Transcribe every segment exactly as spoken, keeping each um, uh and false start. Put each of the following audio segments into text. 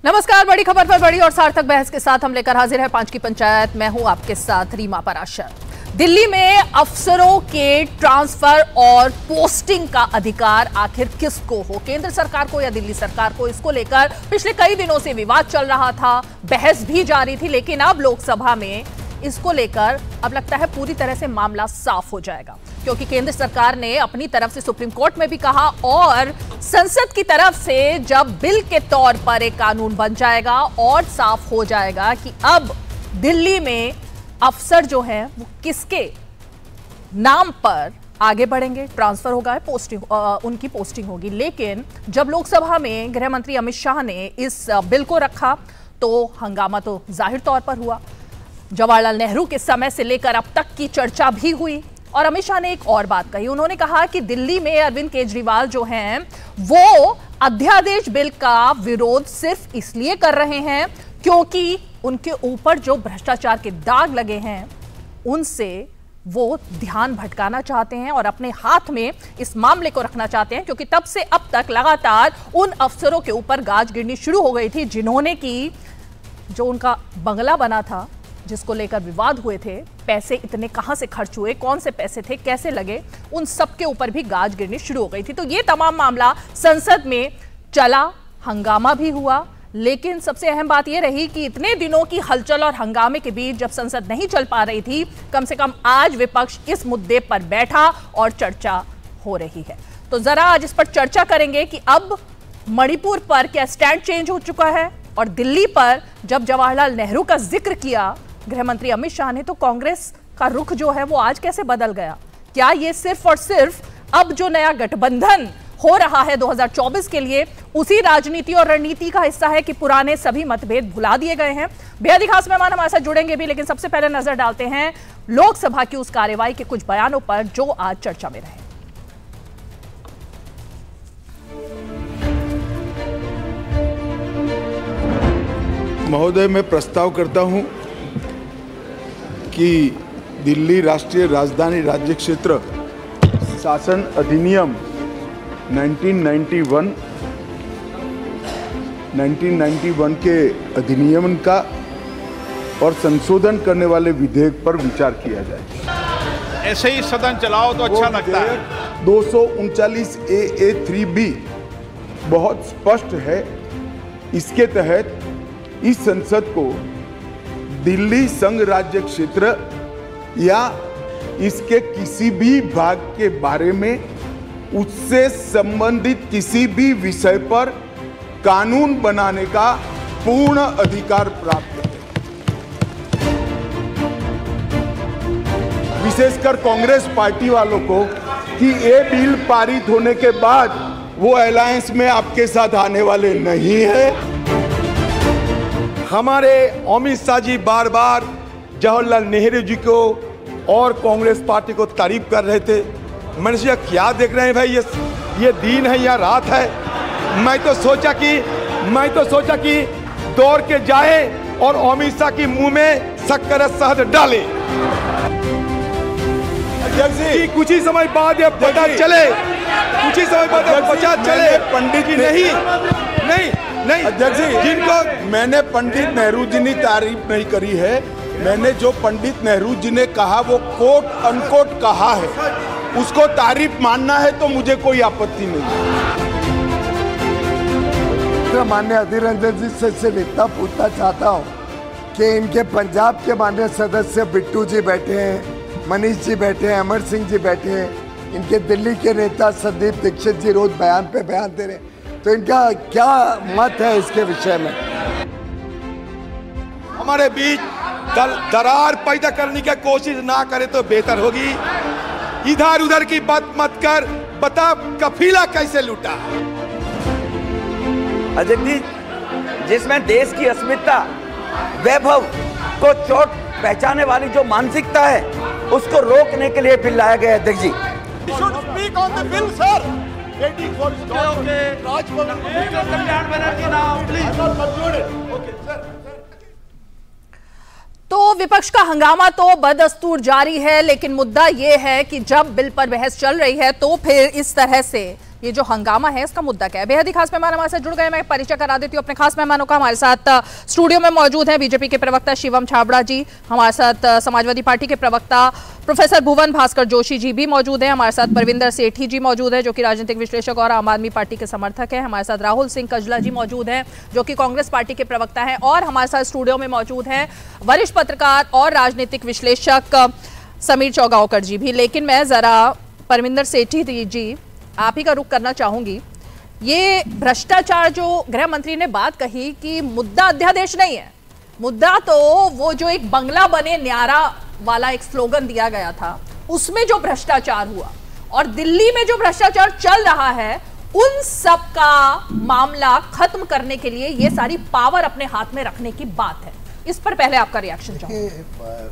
नमस्कार, बड़ी खबर पर बड़ी और सार्थक बहस के साथ हम लेकर हाजिर है पांच की पंचायत। मैं हूं आपके साथ रीमा पराशर। दिल्ली में अफसरों के ट्रांसफर और पोस्टिंग का अधिकार आखिर किसको हो, केंद्र सरकार को या दिल्ली सरकार को, इसको लेकर पिछले कई दिनों से विवाद चल रहा था, बहस भी जारी थी। लेकिन अब लोकसभा में इसको लेकर अब लगता है पूरी तरह से मामला साफ हो जाएगा, क्योंकि केंद्र सरकार ने अपनी तरफ से सुप्रीम कोर्ट में भी कहा और संसद की तरफ से जब बिल के तौर पर एक कानून बन जाएगा और साफ हो जाएगा कि अब दिल्ली में अफसर जो हैं वो किसके नाम पर आगे बढ़ेंगे, ट्रांसफर होगा, पोस्टिंग आ, उनकी पोस्टिंग होगी। लेकिन जब लोकसभा में गृह मंत्री अमित शाह ने इस बिल को रखा तो हंगामा तो जाहिर तौर पर हुआ। जवाहरलाल नेहरू के समय से लेकर अब तक की चर्चा भी हुई और अमित शाह ने एक और बात कही। उन्होंने कहा कि दिल्ली में अरविंद केजरीवाल जो हैं वो अध्यादेश बिल का विरोध सिर्फ इसलिए कर रहे हैं क्योंकि उनके ऊपर जो भ्रष्टाचार के दाग लगे हैं उनसे वो ध्यान भटकाना चाहते हैं और अपने हाथ में इस मामले को रखना चाहते हैं, क्योंकि तब से अब तक लगातार उन अफसरों के ऊपर गाज गिरनी शुरू हो गई थी जिन्होंने की जो उनका बंगला बना था, जिसको लेकर विवाद हुए थे, पैसे इतने कहां से खर्च हुए, कौन से पैसे थे, कैसे लगे, उन सब के ऊपर भी गाज गिरनी शुरू हो गई थी। तो ये तमाम मामला संसद में चला, हंगामा भी हुआ। लेकिन सबसे अहम बात यह रही कि इतने दिनों की हलचल और हंगामे के बीच जब संसद नहीं चल पा रही थी, कम से कम आज विपक्ष इस मुद्दे पर बैठा और चर्चा हो रही है। तो जरा आज इस पर चर्चा करेंगे कि अब मणिपुर पर क्या स्टैंड चेंज हो चुका है और दिल्ली पर जब जवाहरलाल नेहरू का जिक्र किया गृह मंत्री अमित शाह ने तो कांग्रेस का रुख जो है वो आज कैसे बदल गया। क्या ये सिर्फ और सिर्फ अब जो नया गठबंधन हो रहा है दो हज़ार चौबीस के लिए उसी राजनीति और रणनीति का हिस्सा है कि पुराने सभी मतभेद भुला दिए गए हैं। बेहद ही खास मेहमान हमारे साथ जुड़ेंगे भी, लेकिन सबसे पहले नजर डालते हैं लोकसभा की उस कार्यवाही के कुछ बयानों पर जो आज चर्चा में रहे। महोदय, मैं प्रस्ताव करता हूं कि दिल्ली राष्ट्रीय राजधानी राज्य क्षेत्र शासन अधिनियम उन्नीस सौ इक्यानवे के अधिनियम का और संशोधन करने वाले विधेयक पर विचार किया जाए। ऐसे ही सदन चलाओ तो अच्छा लगता है। दो सौ उनचालीस ए ए थ्री बी बहुत स्पष्ट है। इसके तहत इस संसद को दिल्ली संघ राज्य क्षेत्र या इसके किसी भी भाग के बारे में उससे संबंधित किसी भी विषय पर कानून बनाने का पूर्ण अधिकार प्राप्त है। विशेषकर कांग्रेस पार्टी वालों को कि ये बिल पारित होने के बाद वो अलायंस में आपके साथ आने वाले नहीं है। हमारे अमित शाह जी बार बार जवाहरलाल नेहरू जी को और कांग्रेस पार्टी को तारीफ कर रहे थे। मैंने सोचा क्या देख रहे हैं भाई, ये ये दिन है या रात है। मैं तो सोचा कि मैं तो सोचा कि दौड़ के जाए और अमित शाह की मुंह में शक्कर शहद डाले। कुछ ही समय बाद ये पता चले कुछ ही समय बाद पता चले पंडित जी नहीं नहीं नहीं अध्यक्ष जी, जिनको मैंने पंडित नेहरू जी ने तारीफ नहीं करी है, मैंने जो पंडित नेहरू जी ने कहा वो कोट अनकोट कहा है, उसको तारीफ मानना है तो मुझे कोई आपत्ति नहीं। तो माननीय अधीर रंजन जी से सिर्फ इतना पूछना चाहता हूँ कि इनके पंजाब के माननीय सदस्य बिट्टू जी बैठे हैं, मनीष जी बैठे हैं, अमर सिंह जी बैठे हैं, इनके दिल्ली के नेता संदीप दीक्षित जी रोज बयान पे बयान दे रहे हैं, तो इनका क्या मत है इसके विषय में? हमारे बीच दल, दरार पैदा करने की कोशिश ना करे तो बेहतर होगी। इधर उधर की बात मत कर, बता कफीला कैसे लूटा। अध्यक्ष जी, जिसमें देश की अस्मिता वैभव को चोट पहचाने वाली जो मानसिकता है उसको रोकने के लिए बिल लाया गया। अध्यक्ष जी, तो विपक्ष का हंगामा तो बदस्तूर जारी है, लेकिन मुद्दा यह है कि जब बिल पर बहस चल रही है तो फिर इस तरह से ये जो हंगामा है इसका मुद्दा क्या है। बेहद ही खास मेहमान हमारे साथ जुड़ गए, मैं परिचय करा देती हूँ अपने खास मेहमानों का। हमारे साथ स्टूडियो में मौजूद हैं बीजेपी के प्रवक्ता शिवम छाबड़ा जी, हमारे साथ समाजवादी पार्टी के प्रवक्ता प्रोफेसर भुवन भास्कर जोशी जी भी मौजूद हैं, हमारे साथ परविंदर सेठी जी मौजूद है जो कि राजनीतिक विश्लेषक और आम आदमी पार्टी के समर्थक हैं, हमारे साथ राहुल सिंह कजला जी मौजूद हैं जो कि कांग्रेस पार्टी के प्रवक्ता हैं, और हमारे साथ स्टूडियो में मौजूद हैं वरिष्ठ पत्रकार और राजनीतिक विश्लेषक समीर चौगावकर जी भी। लेकिन मैं जरा परविंदर सेठी जी आप ही का रुख करना चाहूंगी। ये भ्रष्टाचार जो गृह मंत्री ने बात कही कि मुद्दा अध्यादेश नहीं है, मुद्दा तो वो जो एक बंगला बने न्यारा वाला एक स्लोगन दिया गया था उसमें जो भ्रष्टाचार हुआ, और दिल्ली में जो भ्रष्टाचार चल रहा है उन सब का मामला खत्म करने के लिए ये सारी पावर अपने हाथ में रखने की बात है। इस पर पहले आपका रिएक्शन चाहूंगा।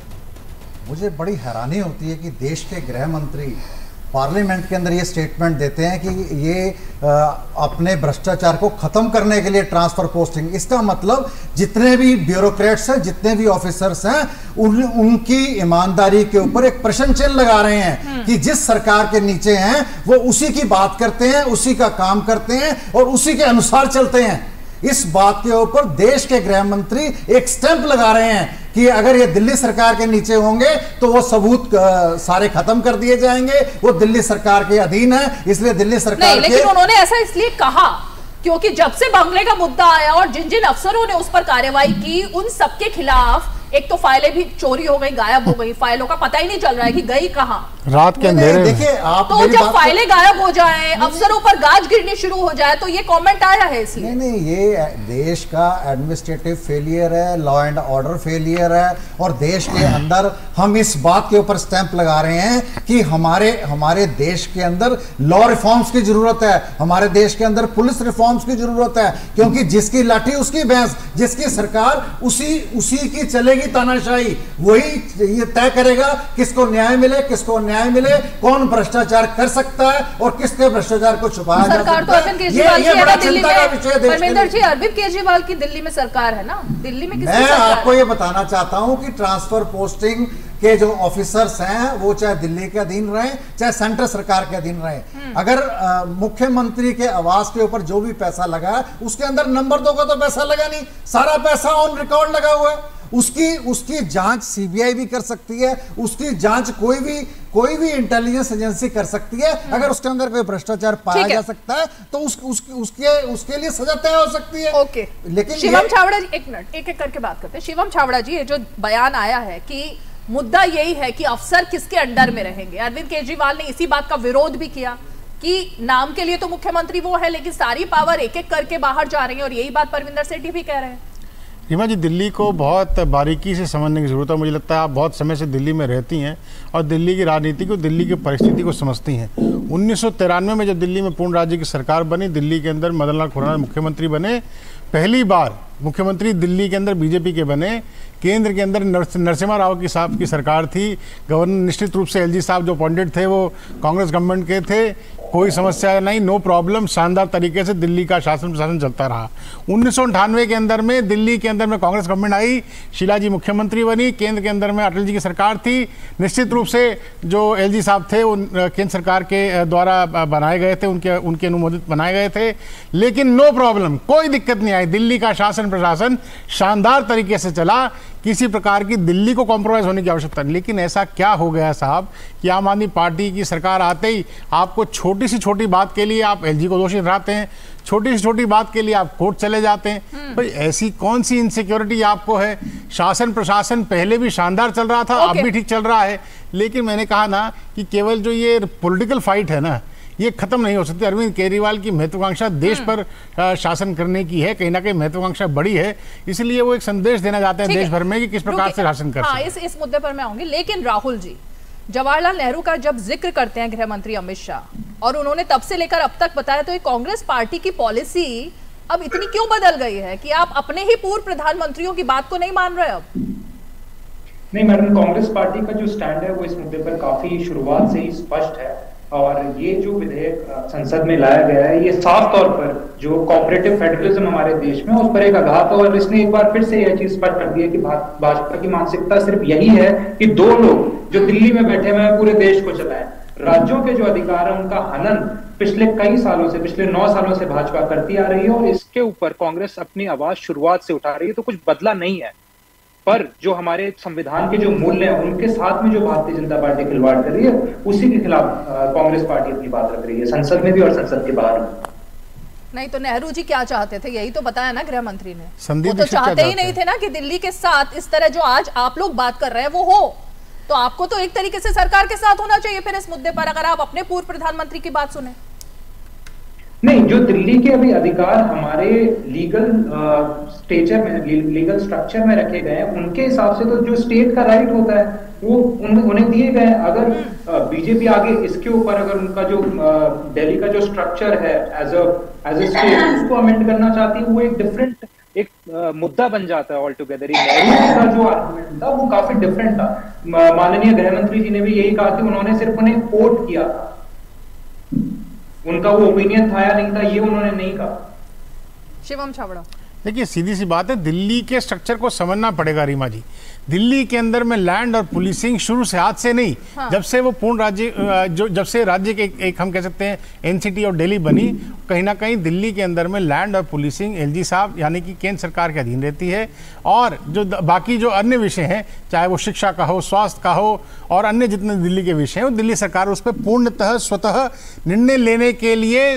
मुझे बड़ी हैरानी होती है कि देश के गृह मंत्री पार्लियामेंट के अंदर ये स्टेटमेंट देते हैं कि ये आ, अपने भ्रष्टाचार को खत्म करने के लिए ट्रांसफर पोस्टिंग, इसका मतलब जितने भी ब्यूरोक्रेट्स हैं, जितने भी ऑफिसर्स हैं, उन, उनकी ईमानदारी के ऊपर एक प्रश्न चिन्ह लगा रहे हैं कि जिस सरकार के नीचे हैं वो उसी की बात करते हैं, उसी का काम करते हैं और उसी के अनुसार चलते हैं। इस बात के ऊपर देश के गृह मंत्री एक स्टैंप लगा रहे हैं कि अगर ये दिल्ली सरकार के नीचे होंगे तो वो सबूत सारे खत्म कर दिए जाएंगे, वो दिल्ली सरकार के अधीन है, इसलिए दिल्ली सरकार नहीं, लेकिन उन्होंने ऐसा इसलिए कहा क्योंकि जब से बंगले का मुद्दा आया और जिन जिन अफसरों ने उस पर कार्रवाई की उन सबके खिलाफ एक तो फाइलें भी चोरी हो गई, गायब हो गई, फाइलों का पता ही नहीं चल रहा है कि गई कहां रात के अंधेरे। देखिए आप तो जब फाइलें गायब हो जाएं, अफसरों पर गाज गिरनी शुरू हो जाए तो ये कमेंट आया है इसलिए। नहीं नहीं, ये देश का एडमिनिस्ट्रेटिव फेलियर है, लॉ एंड ऑर्डर फेलियर है, और देश के अंदर हम इस बात के ऊपर स्टैंप लगा रहे हैं कि हमारे हमारे देश के अंदर लॉ रिफॉर्म्स की जरूरत है, हमारे देश के अंदर पुलिस रिफॉर्म्स की जरूरत है, क्योंकि जिसकी लाठी उसकी भैंस, जिसकी सरकार उसी उसी की चलेगी तानाशाही, वही ये तय करेगा किसको न्याय मिले, किसको न्याय मिले, कौन भ्रष्टाचार कर सकता है और किसके भ्रष्टाचार को छुपाया जा सकता है। तो अरविंद केजरीवाल की बड़ा चिंता का विषय है। परमेंद्र जी, अरविंद केजरीवाल की दिल्ली में सरकार है ना, दिल्ली में किसकी मैं आपको ये बताना चाहता हूं कि ट्रांसफर पोस्टिंग के जो ऑफिसर्स हैं वो चाहे दिल्ली के अधीन रहे चाहे सेंट्रल सरकार के अधीन रहे, अगर मुख्यमंत्री के आवास के ऊपर जो भी पैसा लगा उसके अंदर नंबर दो का तो पैसा लगा नहीं, सारा पैसा ऑन रिकॉर्ड लगा हुआ है। उसकी उसकी जांच सीबीआई भी कर सकती है, उसकी जांच कोई भी कोई भी इंटेलिजेंस एजेंसी कर सकती है। अगर उसके अंदर कोई भ्रष्टाचार पाया जा सकता है तो उस, उस, उसके उसके लिए सजा तय हो सकती है। ओके, लेकिन शिवम छाबड़ा जी, एक मिनट एक एक करके बात करते हैं। शिवम छाबड़ा जी, ये जो बयान आया है कि मुद्दा यही है कि अफसर किसके अंडर में रहेंगे, अरविंद केजरीवाल ने इसी बात का विरोध भी किया कि नाम के लिए तो मुख्यमंत्री वो है लेकिन सारी पावर एक एक करके बाहर जा रही है, और यही बात परविंदर सेठी भी कह रहे हैं। रीमा जी, दिल्ली को बहुत बारीकी से समझने की जरूरत है। मुझे लगता है आप बहुत समय से दिल्ली में रहती हैं और दिल्ली की राजनीति को, दिल्ली की परिस्थिति को समझती हैं। उन्नीस सौ तिरानवे में जब दिल्ली में पूर्ण राज्य की सरकार बनी, दिल्ली के अंदर मदन लाल खुराना मुख्यमंत्री बने, पहली बार मुख्यमंत्री दिल्ली के अंदर बीजेपी के बने, केंद्र के अंदर नरसिम्हा राव की साहब की सरकार थी, गवर्नर निश्चित रूप से एलजी साहब जो अपॉइंटेड थे वो कांग्रेस गवर्नमेंट के थे, कोई समस्या नहीं, नो प्रॉब्लम, शानदार तरीके से दिल्ली का शासन प्रशासन चलता रहा। उन्नीस सौ अंठानवे के अंदर में दिल्ली के अंदर में कांग्रेस गवर्नमेंट आई, शीला जी मुख्यमंत्री बनी, केंद्र के अंदर में अटल जी की सरकार थी, निश्चित रूप से जो एलजी साहब थे वो केंद्र सरकार के द्वारा बनाए गए थे, उनके उनके अनुमोदित बनाए गए थे, लेकिन नो प्रॉब्लम, कोई दिक्कत नहीं आई, दिल्ली का शासन प्रशासन शानदार तरीके से चला, किसी प्रकार की दिल्ली को कॉम्प्रोमाइज होने की आवश्यकता नहीं। लेकिन ऐसा क्या हो गया साहब कि आम आदमी पार्टी की सरकार आते ही आपको छोटी सी छोटी बात के लिए आप एलजी को दोषी ठहराते हैं, छोटी सी छोटी बात के लिए आप कोर्ट चले जाते हैं। भाई ऐसी कौन सी इनसिक्योरिटी आपको है? शासन प्रशासन पहले भी शानदार चल रहा था, अब भी ठीक चल रहा है, लेकिन मैंने कहा ना कि केवल जो ये पॉलिटिकल फाइट है ना, ये खत्म नहीं हो सकती। अरविंद केजरीवाल की महत्वाकांक्षा देश पर शासन करने की है, कहीं ना कहीं महत्वाकांक्षा बड़ी है, इसलिए वो एक संदेश देना चाहते हैं देश भर में कि किस प्रकार से शासन कर सकते हैं। इस, इस मुद्दे पर मैं आऊंगी, लेकिन राहुल जी, जवाहरलाल नेहरू का जब जिक्र करते हैं गृह मंत्री अमित शाह, और उन्होंने तब से लेकर अब तक बताया, तो ये कांग्रेस पार्टी की पॉलिसी अब इतनी क्यों बदल गई है कि आप अपने ही पूर्व प्रधानमंत्रियों की बात को नहीं मान रहे? अब नहीं मैडम, कांग्रेस पार्टी का जो स्टैंड है वो इस मुद्दे पर काफी शुरुआत से ही स्पष्ट है, और ये जो विधेयक संसद में लाया गया है ये साफ तौर पर जो कोऑपरेटिव फेडरलिज्म हमारे देश में उस पर एक आघात है, और इसने एक बार फिर से यह चीज स्पष्ट कर दी है कि भाजपा की मानसिकता सिर्फ यही है कि दो लोग जो दिल्ली में बैठे हुए हैं पूरे देश को चलाएं, राज्यों के जो अधिकार है उनका हनन पिछले कई सालों से, पिछले नौ सालों से भाजपा करती आ रही है और इसके ऊपर कांग्रेस अपनी आवाज शुरुआत से उठा रही है, तो कुछ बदला नहीं है। पर जो हमारे संविधान के जो मूल्य हैं उनके साथ में जो भारतीय जनता पार्टी खिलवाड़ कर रही है, उसी के खिलाफ कांग्रेस पार्टी अपनी बात रख रही है, संसद में भी और संसद के बाहर भी। नहीं तो नेहरू जी क्या चाहते थे, यही तो बताया ना गृह मंत्री ने। संदीप वो तो चाहते ही नहीं थे ना कि दिल्ली के साथ इस तरह जो आज आप लोग बात कर रहे हैं वो हो। तो आपको तो एक तरीके से सरकार के साथ होना चाहिए फिर इस मुद्दे पर, अगर आप अपने पूर्व प्रधानमंत्री की बात सुने। नहीं, जो दिल्ली के अभी अधिकार हमारे लीगल स्टेचर में, लीगल स्ट्रक्चर में रखे गए हैं, उनके हिसाब से तो जो स्टेट का राइट होता है वो उन, उन्हें दिए गए। अगर बीजेपी आगे इसके ऊपर अगर उनका जो दिल्ली का जो स्ट्रक्चर है as a as a state उसको अमेंड करना चाहती है, वो एक डिफरेंट एक uh, मुद्दा बन जाता है ऑल टुगेदर। नेहरू का जो आर्गुमेंट था वो काफी डिफरेंट था। माननीय गृह मंत्री जी ने भी यही कहा कि उन्होंने सिर्फ उन्हें कोट किया था, उनका वो ओपिनियन था या नहीं था ये उन्होंने नहीं कहा। शिवम छाबड़ा, देखिए सीधी सी बात है, दिल्ली के स्ट्रक्चर को समझना पड़ेगा रीमा जी। दिल्ली के अंदर में लैंड और पुलिसिंग शुरू से आज से नहीं, हाँ। जब से वो पूर्ण राज्य जो जब से राज्य के एक, एक हम कह सकते हैं एनसीटी और दिल्ली बनी, कहीं ना कहीं दिल्ली के अंदर में लैंड और पुलिसिंग एलजी साहब यानी कि केंद्र सरकार के अधीन रहती है। और जो बाकी जो अन्य विषय हैं, चाहे वो शिक्षा का हो, स्वास्थ्य का हो और अन्य जितने दिल्ली के विषय हैं, वो दिल्ली सरकार उस पर पूर्णतः स्वतः निर्णय लेने के लिए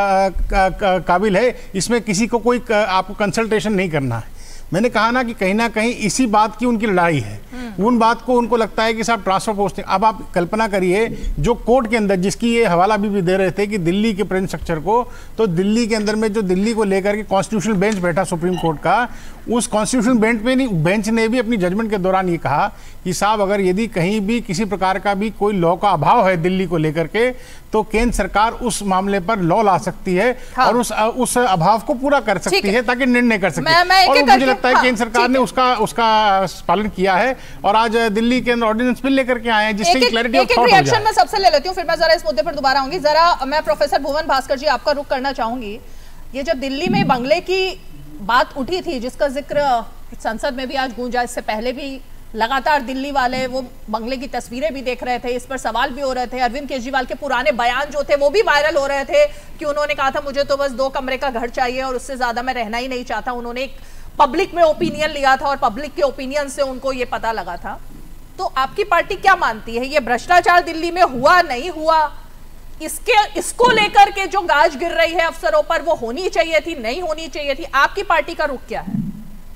काबिल है। इसमें किसी को कोई आपको कंसल्टेशन नहीं करना है। मैंने कहा ना कि कहीं ना कहीं इसी बात की उनकी लड़ाई है। उन बात को उनको लगता है कि साहब ट्रांसफर पोस्टिंग, अब आप कल्पना करिए जो कोर्ट के अंदर जिसकी ये हवाला भी, भी दे रहे थे कि दिल्ली के प्रेजेंट स्ट्रक्चर को, तो दिल्ली के अंदर में जो दिल्ली को लेकर के कॉन्स्टिट्यूशनल बेंच बैठा सुप्रीम कोर्ट का, उस कॉन्स्टिट्यूशनल बेंच पे नहीं बेंच ने भी अपनी जजमेंट के दौरान ये कहा कि साहब अगर यदि कहीं भी किसी प्रकार का भी कोई लॉ का अभाव है दिल्ली को लेकर के, तो केंद्र सरकार उस मामले पर लॉ ला सकती है। हाँ। और उस उस अभाव को पूरा कर सकती है, है ताकि निर्णय कर सके। मैं, मैं और मुझे लगता है हाँ, केंद्र सरकार ने उसका उसका पालन किया है और आज दिल्ली के अंदर ऑर्डिनेंस बिल लेकर के आए हैं, जिससे क्लैरिटी ऑफ थॉट हो जाए। रिएक्शन मैं सबसे ले लेती हूं, फिर मैं जरा इस मुद्दे पर दोबारा आऊंगी। जरा मैं प्रोफेसर भुवन भास्कर जी आपका रुख करना चाहूंगी। ये जब दिल्ली में बंगले की बात उठी थी, जिसका जिक्र संसद में भी आज गूंजा, इससे पहले भी लगातार दिल्ली वाले वो बंगले की तस्वीरें भी देख रहे थे, इस पर सवाल भी हो रहे थे। अरविंद केजरीवाल के पुराने बयान जो थे वो भी वायरल हो रहे थे कि उन्होंने कहा था मुझे तो बस दो कमरे का घर चाहिए और उससे ज्यादा मैं रहना ही नहीं चाहता। उन्होंने एक पब्लिक में ओपिनियन लिया था और पब्लिक के ओपिनियन से उनको ये पता लगा था। तो आपकी पार्टी क्या मानती है, ये भ्रष्टाचार दिल्ली में हुआ नहीं हुआ, इसके इसको लेकर के जो गाज गिर रही है अफसरों पर, वो होनी चाहिए थी, नहीं होनी चाहिए थी? आपकी पार्टी का रुख क्या है?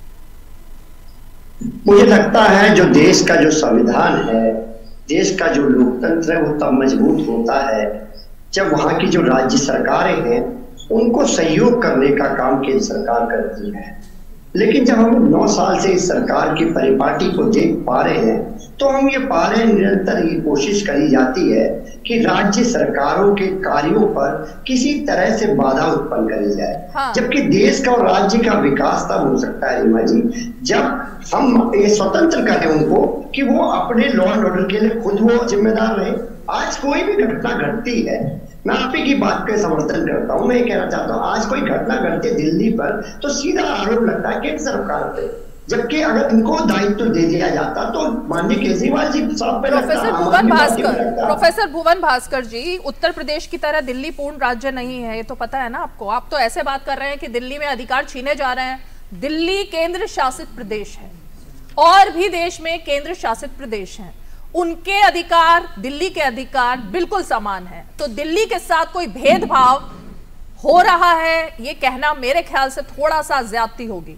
मुझे लगता है जो देश का जो संविधान है, देश का जो लोकतंत्र है, वो तब मजबूत होता है जब वहां की जो राज्य सरकारें हैं उनको सहयोग करने का काम केंद्र सरकार करती है। लेकिन जब हम नौ साल से इस सरकार की परिपाटी को देख पा रहे हैं, तो हम ये पा रहे हैं निरंतर ये कोशिश करी जाती है कि राज्य सरकारों के कार्यों पर किसी तरह से बाधा उत्पन्न करी जाए। हाँ। जबकि देश का और राज्य का विकास तब हो सकता है रीमा जी, जब हम ये स्वतंत्र करें उनको कि वो अपने लॉ एंड ऑर्डर के लिए खुद वो जिम्मेदार रहे। आज कोई भी घटना घटती है, मैं आप ही की बात का समर्थन करता हूं, मैं ये कहना चाहता हूं, आज कोई घटना घटती है दिल्ली पर तो सीधा आरोप लगता है केंद्र सरकार पे, जबकि अगर इनको दायित्व दे दिया जाता तो माननीय केजरीवाल जी साहब पे लगता। प्रोफेसर भुवन भास्कर प्रोफेसर भुवन भास्कर जी, उत्तर प्रदेश की तरह दिल्ली पूर्ण राज्य नहीं है, ये तो पता है ना आपको। आप तो ऐसे बात कर रहे हैं कि दिल्ली में अधिकार छीने जा रहे हैं। दिल्ली केंद्र शासित प्रदेश है और भी देश में केंद्र शासित प्रदेश हैं, उनके अधिकार दिल्ली के अधिकार बिल्कुल समान है। तो दिल्ली के साथ कोई भेदभाव हो रहा है ये कहना मेरे ख्याल से थोड़ा सा ज्यादती होगी।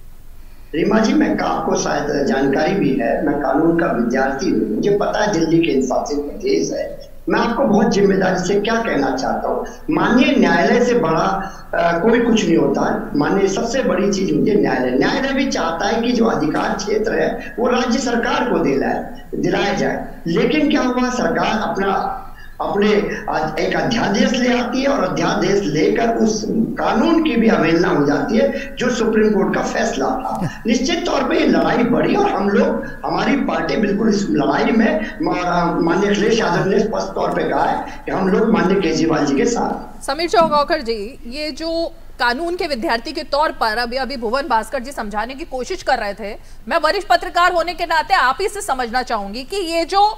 रीमा जी, मैं आपको शायद जानकारी भी है, मैं कानून का विद्यार्थी हूँ, मुझे पता है दिल्ली के शासित प्रदेश है। मैं आपको बहुत जिम्मेदारी से क्या कहना चाहता हूँ, माननीय न्यायालय से बड़ा आ, कोई कुछ नहीं होता है। माननीय सबसे बड़ी चीज होती है न्यायालय। न्यायालय भी चाहता है कि जो अधिकार क्षेत्र है वो राज्य सरकार को दिलाए दिलाया जाए, लेकिन क्या हुआ, सरकार अपना अपने एक अध्यादेश ले आती है और अध्यादेश लेकर उस कानून की भी अवहेलना हो जाती है जो सुप्रीम कोर्ट का फैसला था। निश्चित तौर पे ये लड़ाई बढ़ी और हम लोग, हमारी पार्टी बिल्कुल इस लड़ाई में माननीय अखिलेश यादव ने स्पष्ट तौर पे कहा है कि हम लोग माननीय केजरीवाल जी के साथ। समीर चौगांवकर जी, ये जो कानून के विद्यार्थी के तौर पर अभी अभी भुवन भास्कर जी समझाने की कोशिश कर रहे थे, मैं वरिष्ठ पत्रकार होने के नाते आप ही से समझना चाहूंगी कि ये जो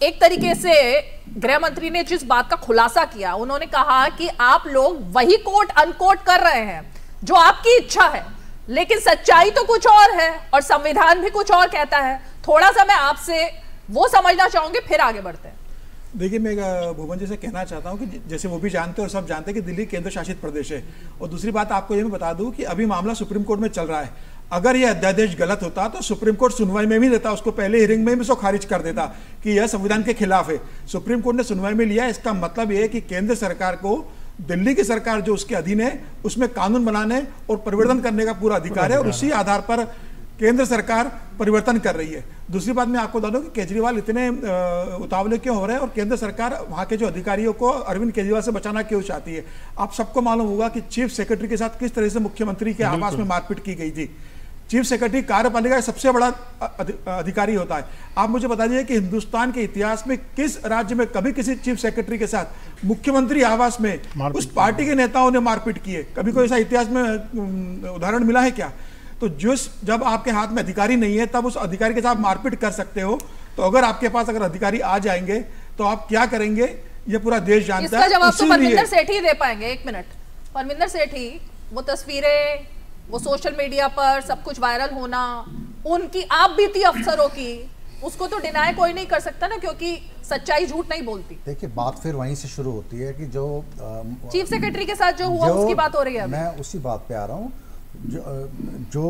एक तरीके से गृह मंत्री ने जिस बात का खुलासा किया, उन्होंने कहा कि आप लोग वही कोट अनकोट कर रहे हैं जो आपकी इच्छा है, लेकिन सच्चाई तो कुछ और है और संविधान भी कुछ और कहता है। थोड़ा सा मैं आपसे वो समझना चाहूंगी, फिर आगे बढ़ते हैं। देखिए, मैं भुवन जी से कहना चाहता हूं कि जैसे वो भी जानते हैं और सब जानते हैं कि दिल्ली केंद्र शासित प्रदेश है। और दूसरी बात आपको ये मैं बता दूं कि अभी मामला सुप्रीम कोर्ट में चल रहा है। अगर यह अध्यादेश गलत होता तो सुप्रीम कोर्ट सुनवाई में भी लेता, उसको पहले हियरिंग में भी उसको खारिज कर देता कि यह संविधान के खिलाफ है। सुप्रीम कोर्ट ने सुनवाई में लिया। इसका मतलब यह है कि केंद्र सरकार को दिल्ली की सरकार जो उसके अधीन है उसमें कानून बनाने और परिवर्तन करने का पूरा अधिकार है और उसी आधार पर केंद्र सरकार परिवर्तन कर रही है। दूसरी बात मैं आपको बता दूं कि केजरीवाल इतने उतावले क्यों हो रहे हैं और केंद्र सरकार वहां के जो अधिकारियों को अरविंद केजरीवाल से बचाना क्यों चाहती है। आप सबको मालूम होगा कि चीफ सेक्रेटरी के साथ किस तरह से मुख्यमंत्री के आवास में मारपीट की गई थी। चीफ सेक्रेटरी कार्यपालिका का सबसे बड़ा अधिकारी होता है। आप मुझे बता दीजिए कि हिंदुस्तान के इतिहास में किस राज्य में कभी किसी चीफ सेक्रेटरी के साथ मुख्यमंत्री आवास में उस पार्टी के नेताओं ने मारपीट की है? कभी कोई ऐसा इतिहास में उदाहरण मिला है क्या? तो जो जब आपके हाथ में अधिकारी नहीं है तब उस अधिकारी के साथ मारपीट कर सकते हो। तो अगर आपके पास अगर अधिकारी आ जाएंगे तो आप क्या करेंगे, ये पूरा देश जानता इसका है। जवाब तो परमिंदर सेठ ही दे पाएंगे। एक मिनट, परमिंदर सेठ ही, वो तस्वीरें, वो सोशल मीडिया पर सब कुछ वायरल होना, उनकी आप बीती अफसरों की, उसको तो डिनाई कोई नहीं कर सकता ना, क्योंकि सच्चाई झूठ नहीं बोलती। देखिए, बात फिर वहीं से शुरू होती है कि जो चीफ सेक्रेटरी के साथ जो हुआ जो, उसकी बात हो रही है। मैं उसी बात पे आ रहा हूँ। जो जो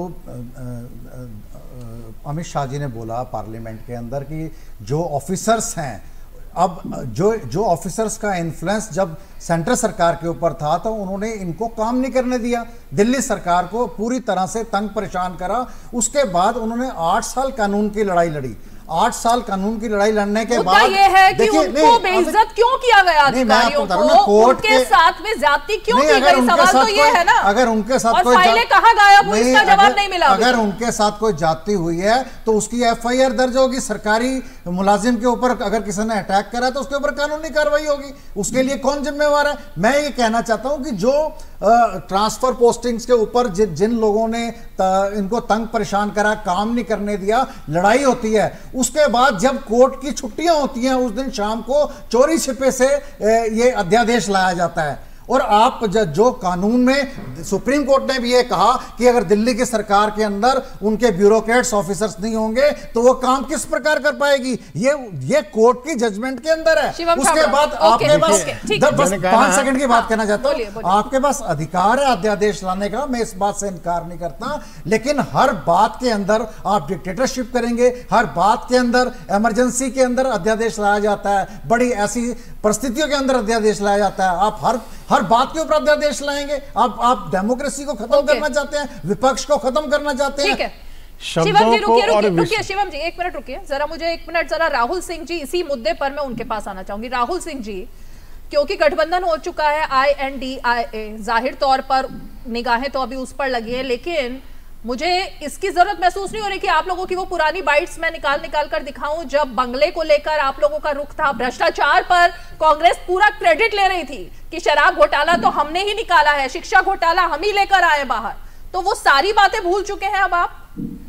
अमित शाह जी ने बोला पार्लियामेंट के अंदर कि जो ऑफिसर्स हैं, अब जो जो ऑफिसर्स का इन्फ्लुएंस जब सेंट्रल सरकार के ऊपर था तो उन्होंने इनको काम नहीं करने दिया, दिल्ली सरकार को पूरी तरह से तंग परेशान करा। उसके बाद उन्होंने आठ साल कानून की लड़ाई लड़ी। आठ साल कानून की लड़ाई लड़ने के बाद ये है कि उनको बेइज्जत क्यों किया गया, अधिकारियों को उनके साथ में ज्यादती क्यों की गई? सवाल तो ये है ना। अगर उनके साथ और फाइलें कहां गायब हुई, इसका जवाब नहीं मिला। अगर उनके साथ कोई जाती हुई है तो उसकी एफ आई आर दर्ज होगी। सरकारी मुलाजिम के ऊपर अगर किसी ने अटैक करा तो उसके ऊपर कानूनी कार्रवाई होगी। उसके लिए कौन जिम्मेवार है? मैं ये कहना चाहता हूं कि जो ट्रांसफर पोस्टिंग्स के ऊपर जि, जिन लोगों ने त, इनको तंग परेशान करा, काम नहीं करने दिया, लड़ाई होती है। उसके बाद जब कोर्ट की छुट्टियां होती हैं उस दिन शाम को चोरी छिपे से ये अध्यादेश लाया जाता है। और आप जो कानून में सुप्रीम कोर्ट ने भी ये कहा कि अगर दिल्ली की सरकार के अंदर उनके ब्यूरोक्रेट्स ऑफिसर्स नहीं होंगे तो वो काम किस प्रकार कर पाएगी? ये ये कोर्ट की जजमेंट के अंदर है। उसके बाद आपके पास बस पांच सेकंड की बात कहना चाहता हूं, आपके पास अधिकार है अध्यादेश लाने का, मैं इस बात से इनकार नहीं करता, लेकिन हर बात के अंदर आप डिक्टेटरशिप करेंगे, हर बात के अंदर इमरजेंसी के अंदर अध्यादेश लाया जाता है, बड़ी ऐसी परिस्थितियों के अंदर अध्यादेश लाया जाता है। आप हर हर बात के ऊपर अध्यादेश लाएंगे। आप आप डेमोक्रेसी को खत्म करना चाहते हैं, विपक्ष को खत्म करना चाहते हैं। ठीक है, शिवम जी रुकिए रुकिए रुकिए शिवम जी एक मिनट रुकिए जरा, मुझे एक मिनट जरा राहुल सिंह जी, इसी मुद्दे पर मैं उनके पास आना चाहूंगी। राहुल सिंह जी, क्योंकि गठबंधन हो चुका है आई एन डी आई ए, जाहिर तौर पर निगाहें तो अभी उस पर लगी है, लेकिन मुझे इसकी जरूरत महसूस नहीं हो रही कि आप लोगों की वो पुरानी बाइट्स मैं निकाल निकाल कर दिखाऊं जब बंगले को लेकर आप लोगों का रुख था। भ्रष्टाचार पर कांग्रेस पूरा क्रेडिट ले रही थी कि शराब घोटाला तो हमने ही निकाला है, शिक्षा घोटाला हम ही लेकर आए बाहर, तो वो सारी बातें भूल चुके हैं अब आप?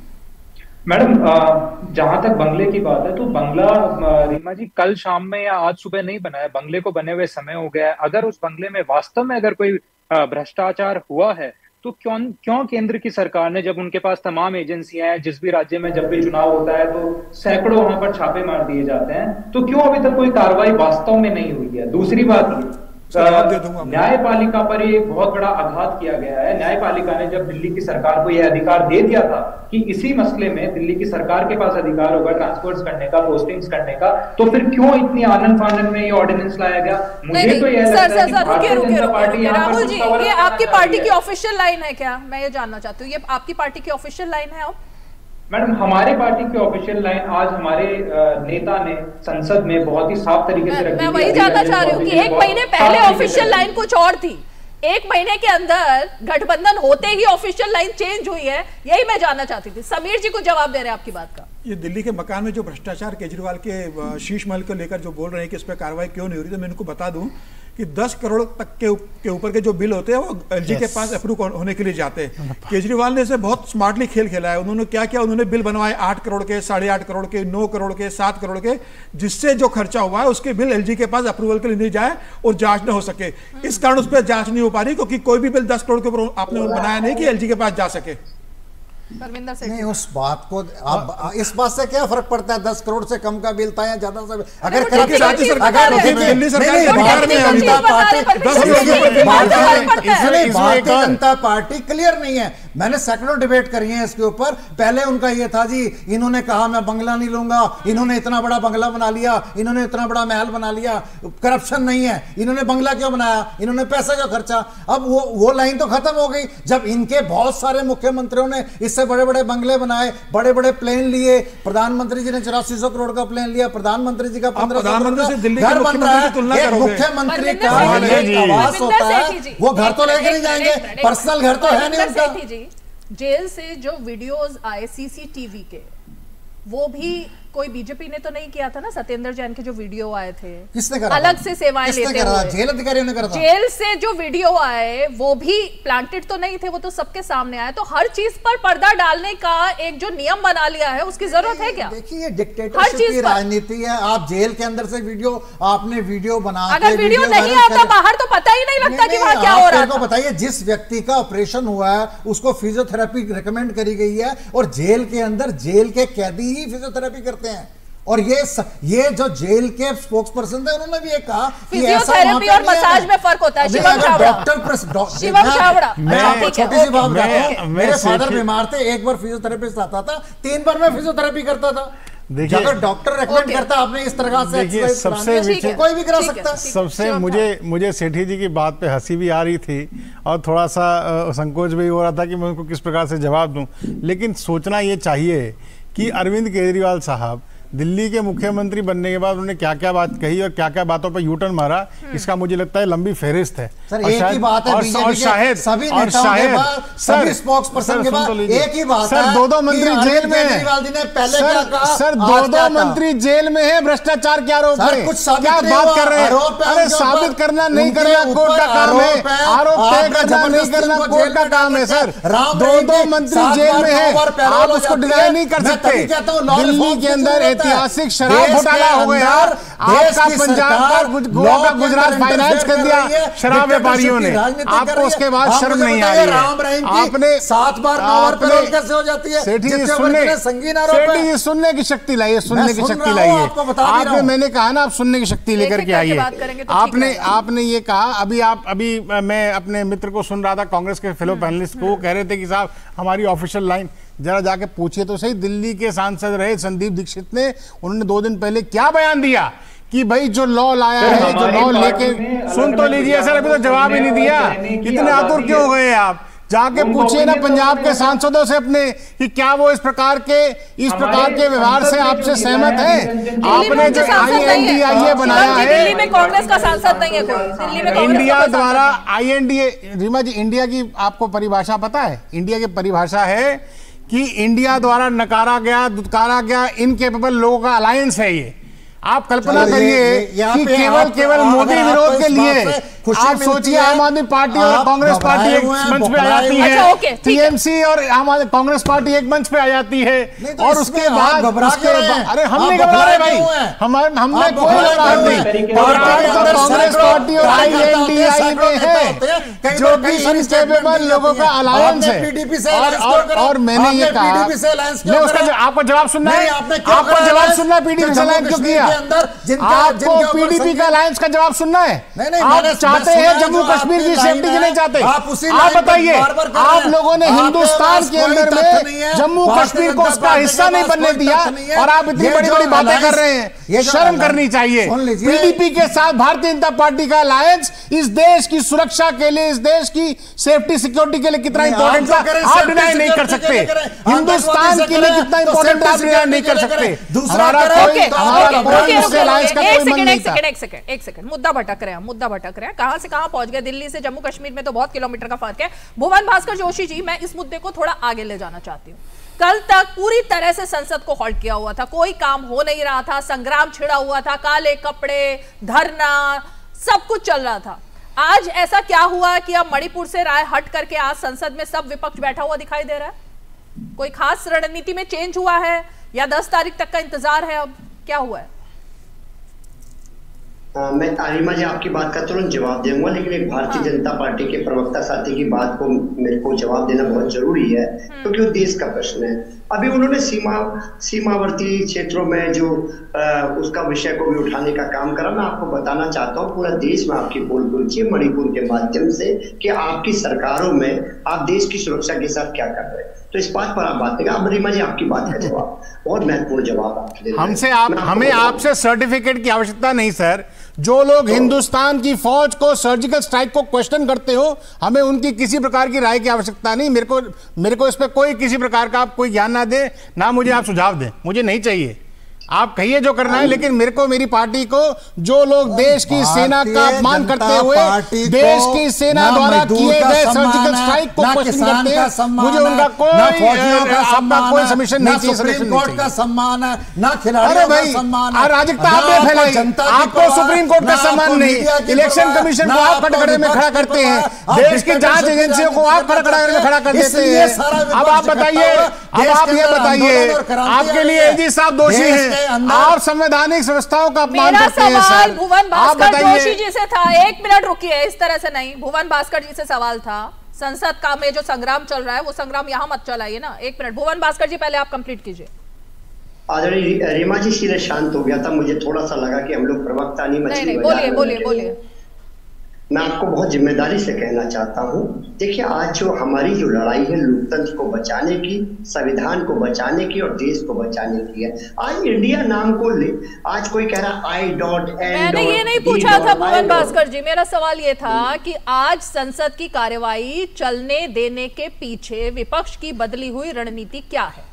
मैडम, जहां तक बंगले की बात है तो बंगला रीमा जी कल शाम में या आज सुबह नहीं बना है, बंगले को बने हुए समय हो गया है। अगर उस बंगले में वास्तव में अगर कोई भ्रष्टाचार हुआ है तो क्यों क्यों केंद्र की सरकार ने, जब उनके पास तमाम एजेंसियां हैं, जिस भी राज्य में जब भी चुनाव होता है तो सैकड़ों वहां पर छापे मार दिए जाते हैं, तो क्यों अभी तक कोई कार्रवाई वास्तव में नहीं हुई है? दूसरी बात, न्यायपालिका पर ये बहुत बड़ा आघात किया गया है। न्यायपालिका ने जब दिल्ली की सरकार को यह अधिकार दे दिया था कि इसी मसले में दिल्ली की सरकार के पास अधिकार होगा ट्रांसफर्स करने का, पोस्टिंग्स करने का, तो फिर क्यों इतनी आनंद फानन में ये ऑर्डिनेंस लाया गया? मुझे तो यह लगता है कि भारतीय जनता पार्टी राहुल जी, ये आपकी पार्टी की ऑफिशियल लाइन है क्या? मैं ये जानना चाहती हूँ, ये आपकी पार्टी की ऑफिशियल लाइन है अब? मैडम, हमारे पार्टी की ऑफिशियल लाइन आज हमारे नेता ने संसद में बहुत ही साफ तरीके से रखी। मैं वही जानना चाह रही हूँ कि एक महीने पहले ऑफिशियल लाइन कुछ और थी, एक महीने के अंदर गठबंधन होते ही ऑफिशियल लाइन चेंज हुई है, यही मैं जानना चाहती थी। समीर जी को जवाब दे रहे हैं आपकी बात का। ये दिल्ली के मकान में जो भ्रष्टाचार केजरीवाल के शीश महल को लेकर जो बोल रहे हैं कि इस पर कार्रवाई क्यों नहीं हो रही, तो मैं इनको बता दूं कि दस करोड़ तक के के ऊपर के जो बिल होते हैं वो एलजी के पास अप्रूव होने के लिए जाते हैं। केजरीवाल ने इसे बहुत स्मार्टली खेल खेला है। उन्होंने क्या किया, उन्होंने बिल बनवाए आठ करोड़ के, साढ़े आठ करोड़ के, नौ करोड़ के, सात करोड़ के, जिससे जो खर्चा हुआ है उसके बिल एलजी के पास अप्रूवल के लिए नहीं जाए और जांच न हो सके। इस कारण उस पर जांच नहीं हो पा रही, क्योंकि कोई भी बिल दस करोड़ के ऊपर आपने बनाया नहीं कि एलजी के पास जा सके। नहीं, उस बात को अब इस बात से क्या फर्क पड़ता है, दस करोड़ से कम का बिल था या ज्यादा से, अगर दिल्ली भारतीय जनता पार्टी क्लियर नहीं है। मैंने सैकड़ों डिबेट करी है इसके ऊपर। पहले उनका ये था जी, इन्होंने कहा मैं बंगला नहीं लूंगा, इन्होंने इतना बड़ा बंगला बना लिया, इन्होंने इतना बड़ा महल बना लिया, करप्शन नहीं है। इन्होंने बंगला क्यों बनाया, इन्होंने पैसा क्यों खर्चा। अब वो वो लाइन तो खत्म हो गई जब इनके बहुत सारे मुख्यमंत्रियों ने इससे बड़े बड़े बंगले बनाए, बड़े बड़े प्लेन लिए। प्रधानमंत्री जी ने चौरासी सौ करोड़ का प्लेन लिया, प्रधानमंत्री जी का पंद्रह सौ घर बन रहा है। मुख्यमंत्री का आवास होता है, वो घर तो लेकर नहीं जाएंगे, पर्सनल घर तो है नहीं उनका। जेल से जो वीडियोस आए सीसीटीवी के, वो भी कोई बीजेपी ने तो नहीं किया था ना। सत्येंद्र जैन के जो वीडियो आए थे, किसने करा? अलग से सेवाएं लेते हुए जेल अधिकारियों ने करा था। जेल से जो वीडियो आए वो भी प्लांटेड तो नहीं थे, वो तो सबके सामने आए। तो हर चीज पर पर्दा डालने का एक जो नियम बना लिया है, उसकी जरूरत है क्या? देखिए, डिक्टेटरशिप की राजनीति है। आप जेल के अंदर से वीडियो, आपने वीडियो बना, अगर वीडियो नहीं आता बाहर तो पता ही नहीं लगता कि वहां क्या हो रहा है। बताइए, जिस व्यक्ति का ऑपरेशन हुआ है उसको फिजियोथेरेपी रिकमेंड करी गई है, और जेल के अंदर जेल के कैदी ही फिजियोथेरेपी करते हैं। और ये स, ये जो जेल के स्पोक्स पर्सन थे, उन्होंने भी ये कहा कि फिजियोथेरेपी और मसाज में फर्क होता है। शिवम छाबड़ा, डॉक्टर शिवम छाबड़ा, मैं छोटी सी बात बताता हूं, मेरे फादर बीमार थे, एक बार फिजियोथेरेपिस्ट आता था, तीन बार मैं फिजियोथेरेपी करता था। देखिए, अगर डॉक्टर रेकमेंड करता आपने इस तरह से देखिए, सबसे कोई भी करा सकता। सबसे मुझे मुझे सेठी जी की बात पे हंसी भी आ रही थी और थोड़ा सा संकोच भी हो रहा था कि मैं उनको किस प्रकार से जवाब दूं। लेकिन सोचना ये चाहिए कि अरविंद केजरीवाल साहब दिल्ली के मुख्यमंत्री बनने के बाद उन्होंने क्या क्या बात कही और क्या क्या बातों पर यू टर्न मारा, इसका मुझे लगता है लंबी फेहरिस्त है। सर, एक ही बात है, और शायद सभी नेताओं के बाद, सभी स्पोक्स पर्सन के बाद एक ही बात है, दो दो मंत्री जेल में हैं। केजरीवाल जी ने पहले क्या कहा, सर दो दो मंत्री जेल में है भ्रष्टाचार के आरोप में। कुछ क्या बात कर रहे हैं? अरे साबित करना नहीं करना कोर्ट का काम है, आरोप तय करना नहीं करना कोर्ट का काम है। सर, दो दो मंत्री जेल में है, आप उसको डिनाई नहीं कर सकते। दिल्ली के अंदर ऐतिहासिक शराब घोटाला हो गया, आपका पंजाब का गुजरात फाइनेंस कर दिया शराब व्यापारियों ने, आपको उसके बाद शर्म नहीं आ रही है। आपने सात बार नौ पैरोल कैसे हो जाती है? सेठी जी सुनने सेठी जी सुनने की शक्ति लाइए, सुनने की शक्ति लाइए। आपने, मैंने कहा ना, आप सुनने की शक्ति लेकर के आइए। आपने आपने ये कहा, अभी आप अभी मैं अपने मित्र को सुन रहा था, कांग्रेस के फेलो पैनलिस्ट को, कह रहे थे कि साहब हमारी ऑफिशियल लाइन जरा जाके पूछिए तो सही। दिल्ली के सांसद रहे संदीप दीक्षित ने, उन्होंने दो दिन पहले क्या बयान दिया कि भाई जो लॉ लाया है, जो लॉ लेके, सुन तो लीजिए सर, अभी तो जवाब ही नहीं दिया। इतने आतुर क्यों हो गए आप? जाके पूछिए ना पंजाब के सांसदों से अपने कि क्या वो इस प्रकार के इस प्रकार के व्यवहार से आपसे सहमत हैं। आपने जो आई एन डी आई ए बनाया है, दिल्ली में कांग्रेस का सांसद नहीं है कोई, दिल्ली में इंडिया द्वारा I N D A, Reema ji, India की आपको परिभाषा पता है? इंडिया की परिभाषा है कि इंडिया द्वारा नकारा गया, दुत्कारा गया इनकेपेबल लोगों का अलायंस है ये। आप कल्पना करिए कि केवल केवल मोदी विरोध के लिए आप सोचिए, आम आदमी पार्टी और कांग्रेस पार्टी एक मंच पे आ जाती है, टीएमसी और आम आदमी कांग्रेस पार्टी एक मंच पे आ जाती है, और उसके बाद उसके अरे हम नहीं घबरा रहे भाई, हमारे हमने कोई घबराहट नहीं। कांग्रेस पार्टी और आईएनडीआई में है जो कि इनकेपेबल लोगों का अलायंस है। और मैंने ये कहा, मैं उसका आपको जवाब सुनना है, आपको जवाब सुनना है पीडीपी से अलायंस क्यों किया? आपको पीडीपी का अलायंस का जवाब सुनना है? आप चाहते हैं जम्मू कश्मीर की सेफ्टी की नहीं चाहते? आप बताइए, आप लोगों ने हिंदुस्तान के अंदर में जम्मू कश्मीर को उसका हिस्सा नहीं बनने दिया, और आप इतनी बड़ी बड़ी बातें कर रहे हैं। शर्म करनी चाहिए। पीडीपी के साथ भारतीय जनता पार्टी का अलायंस इस देश की सुरक्षा के लिए, इस देश की सेफ्टी सिक्योरिटी के लिए कितना इंपॉर्टेंट था, आप डिनाई नहीं कर सकते। हिंदुस्तान के लिए कितना इंपॉर्टेंट आप डिनाई नहीं कर सकते। हमारा कोई हमारा एक सेकंड, मुद्दा भटक रहे हैं, मुद्दा भटक रहे हैं, कहां से कहां पहुंच गए। दिल्ली से जम्मू कश्मीर में तो बहुत किलोमीटर का फर्क है। भुवन भास्कर जोशी जी, मैं इस मुद्दे को थोड़ा आगे ले जाना चाहती हूँ। कल तक पूरी तरह से संसद को हॉल्ट किया हुआ था, कोई काम हो नहीं रहा था, संग्राम छिड़ा हुआ था, काले कपड़े, धरना, सब कुछ चल रहा था। आज ऐसा क्या हुआ कि अब मणिपुर से राय हट करके आज संसद में सब विपक्ष बैठा हुआ दिखाई दे रहा है? कोई खास रणनीति में चेंज हुआ है या दस तारीख तक का इंतजार है? अब क्या हुआ है? आ, मैं आरिमा जी आपकी बात का तुरंत जवाब दूंगा, लेकिन एक भारतीय हाँ। जनता पार्टी के प्रवक्ता साथी की बात को मेरे को जवाब देना बहुत जरूरी है, क्योंकि वो देश का प्रश्न है। अभी उन्होंने सीमा सीमावर्ती क्षेत्रों में जो आ, उसका विषय को भी उठाने का काम करा। मैं आपको बताना चाहता हूँ, पूरा देश में आपकी बोल बोलिए मणिपुर के माध्यम से कि आपकी सरकारों में आप देश की सुरक्षा के साथ क्या कर रहे हैं, तो इस बात पर आप बात करें। अब रिमा जी आपकी बात का जवाब बहुत महत्वपूर्ण जवाब आप हमसे आप हमें आपसे सर्टिफिकेट की आवश्यकता नहीं सर। जो लोग हिंदुस्तान की फौज को सर्जिकल स्ट्राइक को क्वेश्चन करते हो, हमें उनकी किसी प्रकार की राय की आवश्यकता नहीं। मेरे को मेरे को इस पर कोई किसी प्रकार का आप कोई ज्ञान ना दे, ना मुझे आप सुझाव दें, मुझे नहीं चाहिए। आप कहिए जो करना है, लेकिन मेरे को मेरी पार्टी को जो लोग देश की सेना का अपमान करते हुए देश की सेना द्वारा किए गए सर्जिकल स्ट्राइक को क्वेश्चन करते हैं, मुझे उनका कोई आपका कोई सबमिशन नहीं चाहिए। सुप्रीम कोर्ट का सम्मान है ना खिलाड़ियों का सम्मान है। अराजकता आपने फैलाई, आपको सुप्रीम कोर्ट का सम्मान नहीं, इलेक्शन कमीशन को आप कटघरे में खड़ा करते हैं, देश की जांच एजेंसियों को आप कटघरे में खड़ा कर देते हैं। अब आप बताइए, अब आप ये बताइए, आपके लिए एजी साहब दोषी हैं, आप संवैधानिक संस्थाओं का अपमान करते हैं। मेरा सवाल भुवन भास्कर जोशी जी से था। एक मिनट रुकिए, इस तरह से नहीं। भुवन भास्कर जी से सवाल था, संसद का में जो संग्राम चल रहा है वो संग्राम यहां मत चलाइए ना। एक मिनट भुवन भास्कर जी, पहले आप कंप्लीट कीजिए। आदरणीय रीमा जी सीधे शांत हो गया था, मुझे थोड़ा सा लगा कि हम लोग प्रवक्ता नहीं मछली नहीं, बोलिए बोलिए बोलिए। मैं आपको बहुत जिम्मेदारी से कहना चाहता हूं, देखिए आज जो हमारी जो लड़ाई है लोकतंत्र को बचाने की, संविधान को बचाने की और देश को बचाने की है। आज इंडिया नाम को ले, आज कोई कह रहा आई डॉट एन। मैंने ये नहीं पूछा था भुवन भास्कर जी, मेरा सवाल ये था कि आज संसद की कार्यवाही चलने देने के पीछे विपक्ष की बदली हुई रणनीति क्या है?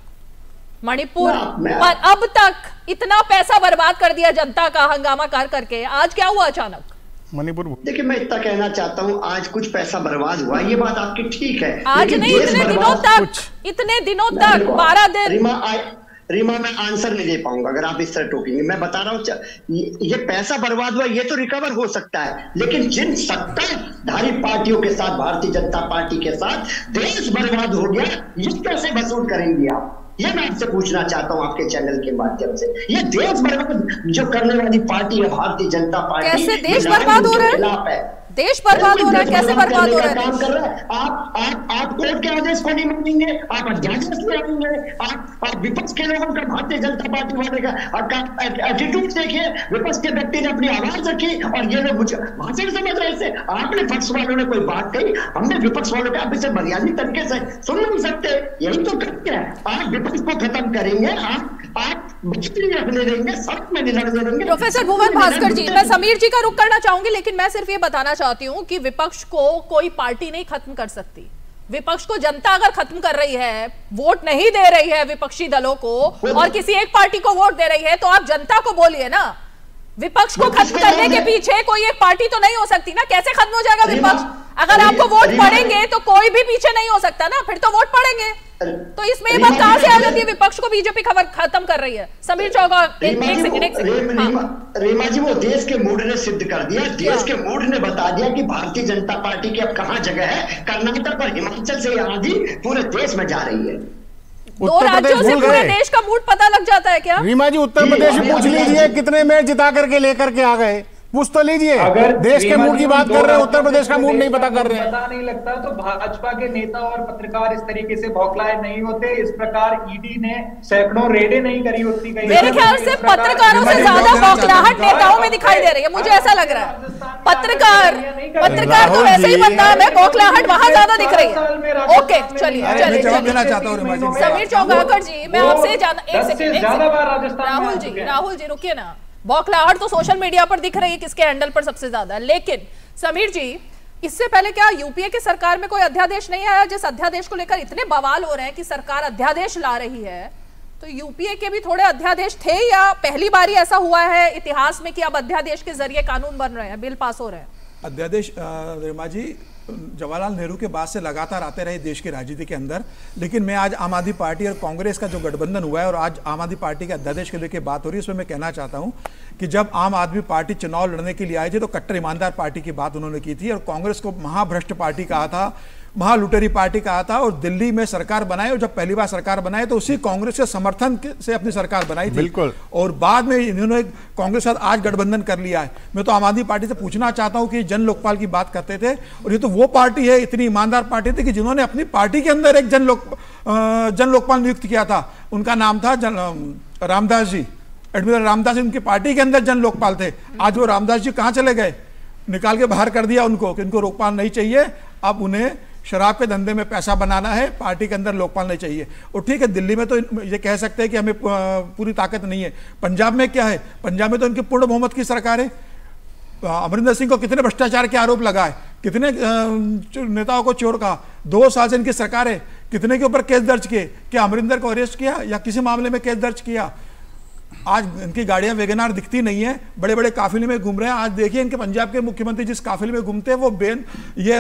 मणिपुर पर अब तक इतना पैसा बर्बाद कर दिया जनता का हंगामा कर करके, आज क्या हुआ अचानक? मणिपुर देखिए मैं इतना कहना चाहता हूं, आज कुछ पैसा बर्बाद हुआ, ये बात आपकी ठीक है, आज नहीं, इतने दिनों तक इतने दिनों तक बारह दिन। रीमा रीमा मैं आंसर नहीं दे पाऊंगा अगर आप इस तरह टोकेंगे। मैं बता रहा हूं ये पैसा बर्बाद हुआ, ये तो रिकवर हो सकता है, लेकिन जिन सत्ताधारी पार्टियों के साथ, भारतीय जनता पार्टी के साथ देश बर्बाद हो गया, ये कैसे वसूल करेंगे आप? ये मैं आपसे पूछना चाहता हूं आपके चैनल के माध्यम से। ये देश बर्बाद जो करने वाली पार्टी है भारतीय जनता पार्टी, कैसे देश बर्बाद हो रहा है? देश बर्बाद हो रहा है, कैसे बर्बाद हो रहा है? काम कर रहा है। आप आप आप कोर्ट के आदेश को नहीं मानेंगे, आप अध्यादेश में आएंगे, आप आप विपक्ष के लोगों का, भारतीय जनता पार्टी वाले का एटीट्यूड देखिए। विपक्ष के व्यक्ति ने अपनी आवाज रखी और ये लोग भाषण समझ रहे थे। आपने पक्ष वालों ने कोई बात कही, हमने विपक्ष वालों का आप इसे मर्यादित तरीके से सुन नहीं सकते, यही तो करते हैं। आप विपक्ष को खत्म करेंगे, आप आप रखने देंगे, सड़क में नहीं लड़ने देंगे। प्रोफेसर भुवन भास्कर जी, मैं समीर जी का रुख करना चाहूंगी, लेकिन मैं सिर्फ ये बताना चाहती हूं कि विपक्ष को कोई पार्टी नहीं खत्म कर सकती। विपक्ष को जनता अगर खत्म कर रही है, वोट नहीं दे रही है विपक्षी दलों को और किसी एक पार्टी को वोट दे रही है, तो आप जनता को बोलिए ना। विपक्ष को खत्म करने के पीछे कोई एक पार्टी तो नहीं हो सकती ना। कैसे खत्म हो जाएगा विपक्ष? अगर आपको वोट पड़ेंगे तो कोई भी पीछे नहीं हो सकता ना, फिर तो वोट पड़ेंगे। तो इसमें ये बात कहां से आ जाती है विपक्ष को बीजेपी खबर खत्म कर रही है? समीर चौगा, एक सेकंड एक सेकंड। रीमा जी, वो देश के मूड ने सिद्ध कर दिया, देश के मूड ने बता दिया कि भारतीय जनता पार्टी की अब कहां जगह है। कर्नाटक और हिमाचल से आंधी पूरे देश में जा रही है। दो राज्यों से पूरे देश का मूड पता लग जाता है क्या? रीमा जी, उत्तर प्रदेश में पूछ लीजिए कितने में जिता करके लेकर के आ गए, पूछ तो लीजिए। अगर देश के मूड की बात कर रहे हैं, उत्तर प्रदेश का मूड नहीं पता कर रहे हैं। पता नहीं लगता तो भाजपा के नेता और पत्रकार इस तरीके से बौखलाए नहीं होते। इस प्रकार ईडी ने सैकड़ों रेडें नहीं करी होती। मेरे ख्याल से पत्रकारों से ज्यादा बौखलाहट नेताओं में दिखाई दे रही है, मुझे ऐसा लग रहा है। पत्रकार पत्रकार तो वैसे ही बदनाम है, बौखलाहट वहां ज्यादा दिख रही है। ओके चलिए चलिए समीर चौगाकर जी, मैं आपसे जाना एक सेकंड। राहुल जी राहुल जी रुकिए ना। बौखलाहट तो सोशल मीडिया पर दिख रही है किसके हैंडल पर सबसे ज्यादा, लेकिन समीर जी, इससे पहले क्या यूपीए की सरकार में कोई अध्यादेश नहीं आया जिस अध्यादेश को लेकर इतने बवाल हो रहे हैं कि सरकार अध्यादेश ला रही है? तो यूपीए के भी थोड़े अध्यादेश थे या पहली बार ऐसा हुआ है इतिहास में कि अब अध्यादेश के जरिए कानून बन रहे हैं, बिल पास हो रहे हैं? अध्यादेश रीमा जी जवाहरलाल नेहरू के बाद से लगातार आते रहे देश की राजनीति के अंदर, लेकिन मैं आज आम आदमी पार्टी और कांग्रेस का जो गठबंधन हुआ है और आज आम आदमी पार्टी के अध्यादेश को लेकर बात हो रही है, उसमें मैं कहना चाहता हूं कि जब आम आदमी पार्टी चुनाव लड़ने के लिए आई थी तो कट्टर ईमानदार पार्टी की बात उन्होंने की थी और कांग्रेस को महाभ्रष्ट पार्टी कहा था, महालुटेरी पार्टी कहा था और दिल्ली में सरकार बनाई और जब पहली बार सरकार बनाई तो उसी कांग्रेस के समर्थन से अपनी सरकार बनाई थी। बिल्कुल। और बाद में इन्होंने कांग्रेस के साथ आज गठबंधन कर लिया है। मैं तो आम आदमी पार्टी से पूछना चाहता हूं कि जन लोकपाल की बात करते थे और ये तो वो पार्टी है, इतनी ईमानदार पार्टी थी कि जिन्होंने अपनी पार्टी के अंदर एक जन लोक जन लोकपाल नियुक्त किया था, उनका नाम था जन रामदास जी, एडमिरल रामदास जी उनकी पार्टी के अंदर जन लोकपाल थे। आज वो रामदास जी कहां चले गए? निकाल के बाहर कर दिया उनको कि इनको लोकपाल नहीं चाहिए, अब उन्हें शराब के धंधे में पैसा बनाना है, पार्टी के अंदर लोकपाल नहीं चाहिए। और ठीक है, दिल्ली में तो ये कह सकते हैं कि हमें पूरी ताकत नहीं है। पंजाब में क्या है? पंजाब में तो इनकी पूर्ण बहुमत की सरकार है। अमरिंदर सिंह को कितने भ्रष्टाचार के आरोप लगाए, कितने नेताओं को चोर कहा, दो साल से इनकी सरकार है, कितने के ऊपर केस दर्ज किए? क्या अमरिंदर को अरेस्ट किया या किसी मामले में केस दर्ज किया? आज इनकी गाड़ियां वेगनार दिखती नहीं है, बड़े बड़े काफिले में घूम रहे हैं। आज देखिए इनके पंजाब के मुख्यमंत्री जिस काफिले में घूमते हैं वो बेन ये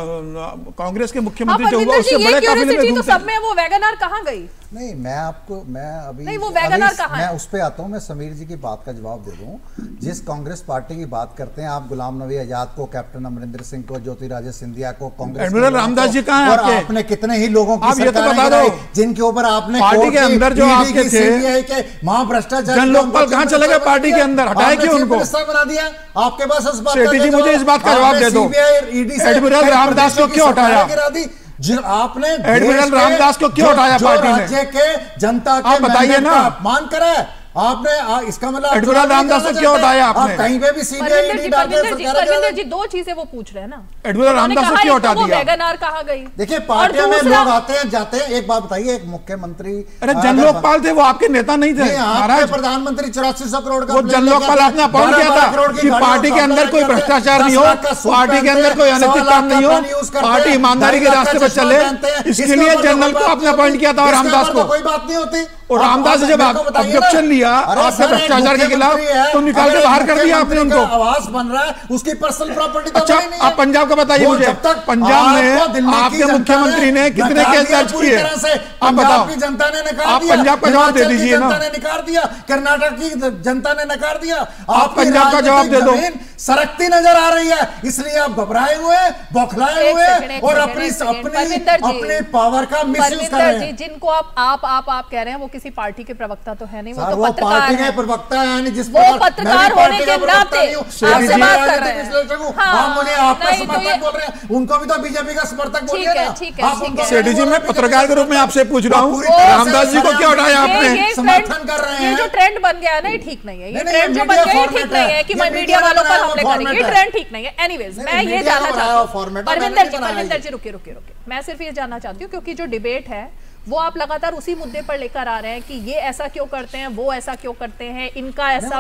कांग्रेस के मुख्यमंत्री जो हुआ उससे बड़े काफिले में घूमते हैं। तो सब में वो वेगनार कहां गई? नहीं, मैं आपको मैं अभी नहीं, वो वेगनार कहां है? मैं उस पे आता हूं, मैं समीर जी की बात का जवाब दे दूं। जिस कांग्रेस पार्टी की बात करते हैं आप, गुलाम नबी आजाद को, कैप्टन अमरिंदर सिंह को, ज्योतिरादित्य सिंधिया को, कांग्रेस एडमिरल रामदास जी कहां हैं? और आपने कितने ही लोगों की ये तो बता दो जिनके ऊपर आपने पार्टी के अंदर जो आपके थे महाभ्रष्टाचार जन लोकपाल कहां चले गए? पार्टी के अंदर हटाए क्यों उनको? बना दिया आपके पास इस बात सेठी जी, मुझे इस बात का जवाब दे दो, एडमिरल रामदास को क्यों हटाया? जिन आपने एडमिरल रामदास को क्यों हटाया पार्टी ने? राज्य के जनता के बताइए ना, अपमान करा है आपने। आ, इसका मतलब एडमिरल रामदास को क्यों हटाया आपने? कहीं पे भी सीबीआई ईडी डाल के परविंदर जी दो चीजें वो पूछ रहे हैं ना, एडमिरल रामदास को क्यों हटा दिया? वेगनार कहां गई? देखिए पार्टियों में लोग आते हैं जाते हैं। एक बात बताइए, एक मुख्यमंत्री अरे जन लोकपाल थे, वो आपके नेता नहीं थे महाराज। प्रधानमंत्री चौरासी सौ करोड़ का वो जन लोकपाल आपने अपॉइंट किया था कि पार्टी के अंदर कोई भ्रष्टाचार नहीं हो, पार्टी के अंदर कोई अनैतिक काम नहीं हो, पार्टी ईमानदारी के रास्ते पर चले, इसके लिए जनरल को आपने अपॉइंट किया था रामदास को। कोई बात नहीं होती। और रामदास ने जब ऑब्जेक्शन लिया आपने भ्रष्टाचार के खिलाफ तो निकाल के बाहर कर दिया आपने उनको। आवास बन रहा है, उसकी पर्सनल प्रॉपर्टी तो अच्छा, नहीं है। आप पंजाब का बताइए मुझे, पंजाब में आपके मुख्यमंत्री ने कितने केस दर्ज किए? आप बताओ, की जनता ने नकार दिया। आप पंजाब का जवाब दे दीजिए ना। जनता ने नकार दिया, कर्नाटक की जनता ने नकार दिया। आप पंजाब का जवाब दे दो। सरकती नजर आ रही है, इसलिए आप घबराए हुए, बौखलाए हुए और अपनी अपनी अपने पावर का मिसयूज कर रहे हैं। जिनको आप आप आप आप कह रहे हैं वो किसी पार्टी के प्रवक्ता तो है नहीं, वो तो वो पत्रकार पार्टी है। के प्रवक्ता है, यानी जिस वो पत्रकार होने के नाते आपसे बात कर रहे हैं। हाँ, मुझे आपका समर्थक बोल रहे हैं, उनको भी तो बीजेपी का समर्थक बोलिए ना। ठीक है, ठीक है। सेठी जी, मैं पत्रकार के रूप में आपसे पूछ रहा हूँ, रामदास जी को क्यों हटाया आपने? समर्थन कर रहे हैं। ये जो ट्रेंड बन गया है ना, ये ठीक नहीं है। ये ट्रेंड जो बन गया है ठीक नहीं है कि मीडिया वालों पर हमले करेंगे, ये ट्रेंड ठीक नहीं है। एनीवेज, मैं ये जानना चाहती हूँ परविंदर जी, परविंदर जी रुकिए रुकिए रुकिए मैं सिर्फ ये जानना चाहती हूँ क्योंकि जो डिबेट है वो आप लगातार उसी मुद्दे पर लेकर आ रहे हैं कि ये ऐसा क्यों करते हैं, वो ऐसा क्यों करते हैं, इनका ऐसा।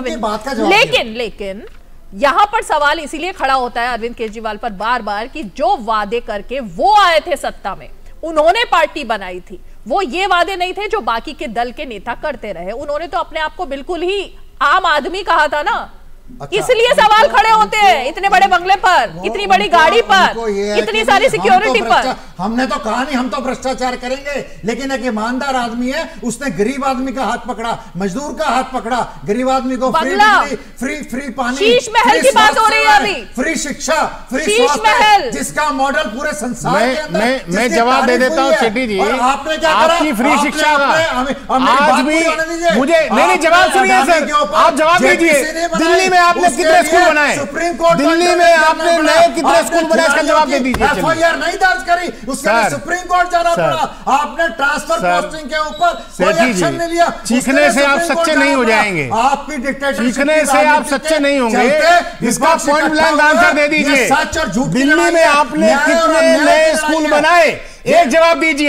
लेकिन लेकिन यहां पर सवाल इसीलिए खड़ा होता है अरविंद केजरीवाल पर बार बार कि जो वादे करके वो आए थे सत्ता में, उन्होंने पार्टी बनाई थी, वो ये वादे नहीं थे जो बाकी के दल के नेता करते रहे। उन्होंने तो अपने आप को बिल्कुल ही आम आदमी कहा था ना। अच्छा, इसलिए सवाल खड़े होते हैं इतने बड़े बंगले पर, इतनी बड़ी गाड़ी पर, इतनी सारी सिक्योरिटी पर। हमने तो कहा नहीं हम तो भ्रष्टाचार करेंगे, लेकिन एक ईमानदार आदमी है, उसने गरीब आदमी का हाथ पकड़ा, मजदूर का हाथ पकड़ा, गरीब आदमी को फ्री बिजली, फ्री फ्री पानी, शीश महल की बात हो रही है अभी, फ्री शिक्षा, फ्री शीश महल, जिसका मॉडल पूरे संसार के अंदर। मैं जवाब दे देता हूँ सेठी जी, आपने क्या करा? आपकी फ्री शिक्षा आज भी मुझे नहीं जवाब सुनिए सर, आप जवाब दीजिए। दिल्ली में आपने कितने स्कूल बनाए? सुप्रीम कोर्ट दिल्ली में आपने नए कितने स्कूल बनाए? इसका जवाब दे दीजिए। एफ आई आर नहीं दर्ज करी, उसके लिए सुप्रीम कोर्ट जाना पड़ा। आपने ट्रांसफर पोस्टिंग के ऊपर कोई एक्शन नहीं लिया। चीखने से आप सच्चे नहीं हो जाएंगे, आपकी डिक्टेटरशिप चीखने से आप सच्चे नहीं होंगे। इसका पॉइंट ब्लैंक आंसर दे दीजिए। सच और झूठ दिल्ली में आपने कितने नए स्कूल बनाए? एक जवाब दीजिए।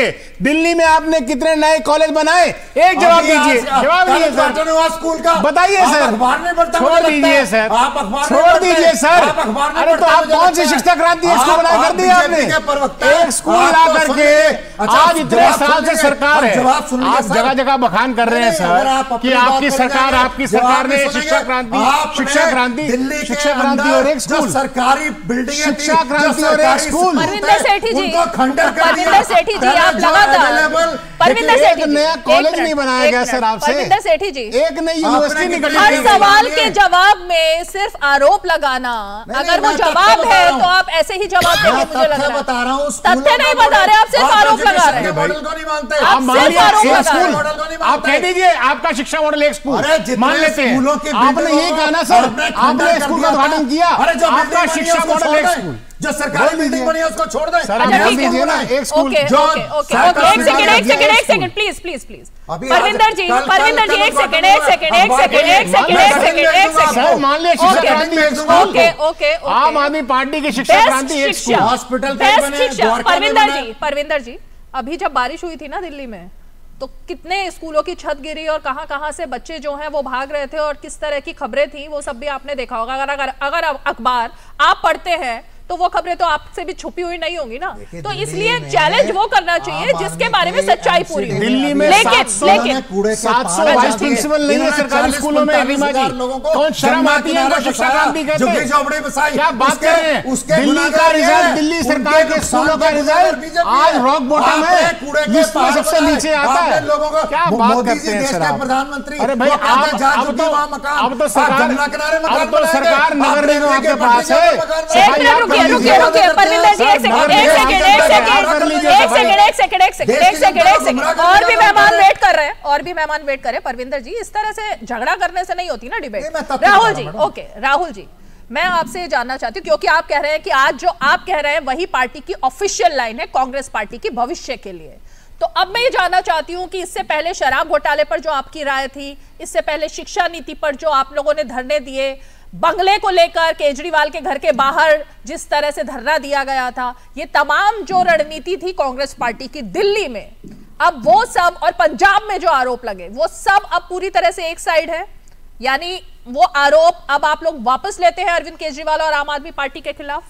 दिल्ली में आपने कितने नए कॉलेज बनाए? एक जवाब दीजिए, जवाब दीजिए सर, स्कूल का बताइए सर, छोड़ दीजिए सर, छोड़ दीजिए सर। अरे तो आप कौन सी शिक्षा क्रांति स्कूल बना कर दी आपने? एक स्कूल ला करके आज इतने साल से सरकार है, आप जगह जगह बखान कर रहे हैं सर कि आपकी सरकार आपकी सरकार ने शिक्षा क्रांति शिक्षा क्रांति शिक्षा क्रांति और एक स्कूल, सरकारी बिल्डिंग, शिक्षा क्रांति और एक स्कूल, परविंदर सेठी जी, उनको खंडर कर दिया। परविंदर सेठी जी आप लगातार, परविंदर सेठी जी, नया कॉलेज नहीं बनाया गया सर आपसे, परविंदर सेठी जी, एक नई यूनिवर्सिटी निकली। हर सवाल के जवाब में सिर्फ आरोप लगाना, अगर वो जवाब है तो आप ऐसे ही जवाब देंगे, मुझे लग रहा है। बता रहा हूँ, तथ्य नहीं बता रहे, आप सिर्फ आरोप लगा रहे हैं। मॉडल को नहीं मानते आप सिर्फ आरोप लगा रहे हैं। आप कह दीजिए आपका शिक्षा मॉडल एक स्कूल मान लेते हैं, आपने यही कहा ना सर, आपने स्कूल का उद्घाटन किया, आपका शिक्षा मॉडल एक स्कूल, जो सरकारी बिल्डिंग बनी है उसको छोड़ दें सर, बोल दीजिए ना एक स्कूल। ओके ओके ओके एक सेकंड एक सेकंड एक second please please please Parvinder ji, Parvinder ji एक सेकंड एक सेकंड एक सेकंड एक सेकंड एक सेकंड एक सेकंड सर, मान लिया शिक्षा क्रांति एक स्कूल, ओके ओके आम आदमी पार्टी की शिक्षा क्रांति एक स्कूल, हॉस्पिटल बेस्ट शिक्षा। परविंदर जी, परविंदर जी, अभी जब बारिश हुई थी ना दिल्ली में, तो कितने स्कूलों की छत गिरी और कहां कहां से बच्चे जो हैं वो भाग रहे थे और किस तरह की खबरें थी, वो सब भी आपने देखा होगा। अगर अगर अगर अखबार आप पढ़ते हैं तो वो खबरें तो आपसे भी छुपी हुई नहीं होंगी ना, तो इसलिए चैलेंज वो करना चाहिए जिसके बारे में सच्चाई पूरी हो। दिल्ली में लेकिन लेकिन सात सौ वाइस प्रिंसिपल नहीं है सरकारी स्कूलों में, रीमा जी कौन शर्म आती है इनको शिक्षा क्रांति कहते हैं? क्या बात कर रहे हैं? दिल्ली का रिजल्ट, दिल्ली सरकार के स्कूलों का रिजल्ट आज रॉक बॉटम है, लिस्ट में सबसे नीचे आता है। क्या बात करते हैं सर आप? प्रधानमंत्री, अरे भाई आप अब तो अब तो सरकार अब तो सरकार नगर निगम आपके पास है। रुकिए रुकिए रुकिए परविंदर जी, एक सेकंड एक सेकंड एक सेकंड एक सेकंड एक सेकंड एक सेकंड एक सेकंड एक सेकंड और भी मेहमान वेट कर रहे हैं, और भी मेहमान वेट कर रहे हैं। परविंदर जी, इस तरह से झगड़ा करने से नहीं होती ना डिबेट। राहुल जी, ओके राहुल जी, मैं आपसे जानना चाहती हूँ, क्योंकि आप कह रहे हैं कि आज जो आप कह रहे हैं वही पार्टी की ऑफिशियल लाइन है कांग्रेस पार्टी की भविष्य के लिए, तो अब मैं ये जानना चाहती हूँ कि इससे पहले शराब घोटाले पर जो आपकी राय थी, इससे पहले शिक्षा नीति पर जो आप लोगों ने धरने दिए, बंगले को लेकर केजरीवाल के घर के बाहर जिस तरह से धरना दिया गया था, ये तमाम जो रणनीति थी कांग्रेस पार्टी की दिल्ली में, अब वो सब और पंजाब में जो आरोप लगे वो सब अब पूरी तरह से एक साइड है, यानी वो आरोप अब आप लोग वापस लेते हैं अरविंद केजरीवाल और आम आदमी पार्टी के खिलाफ?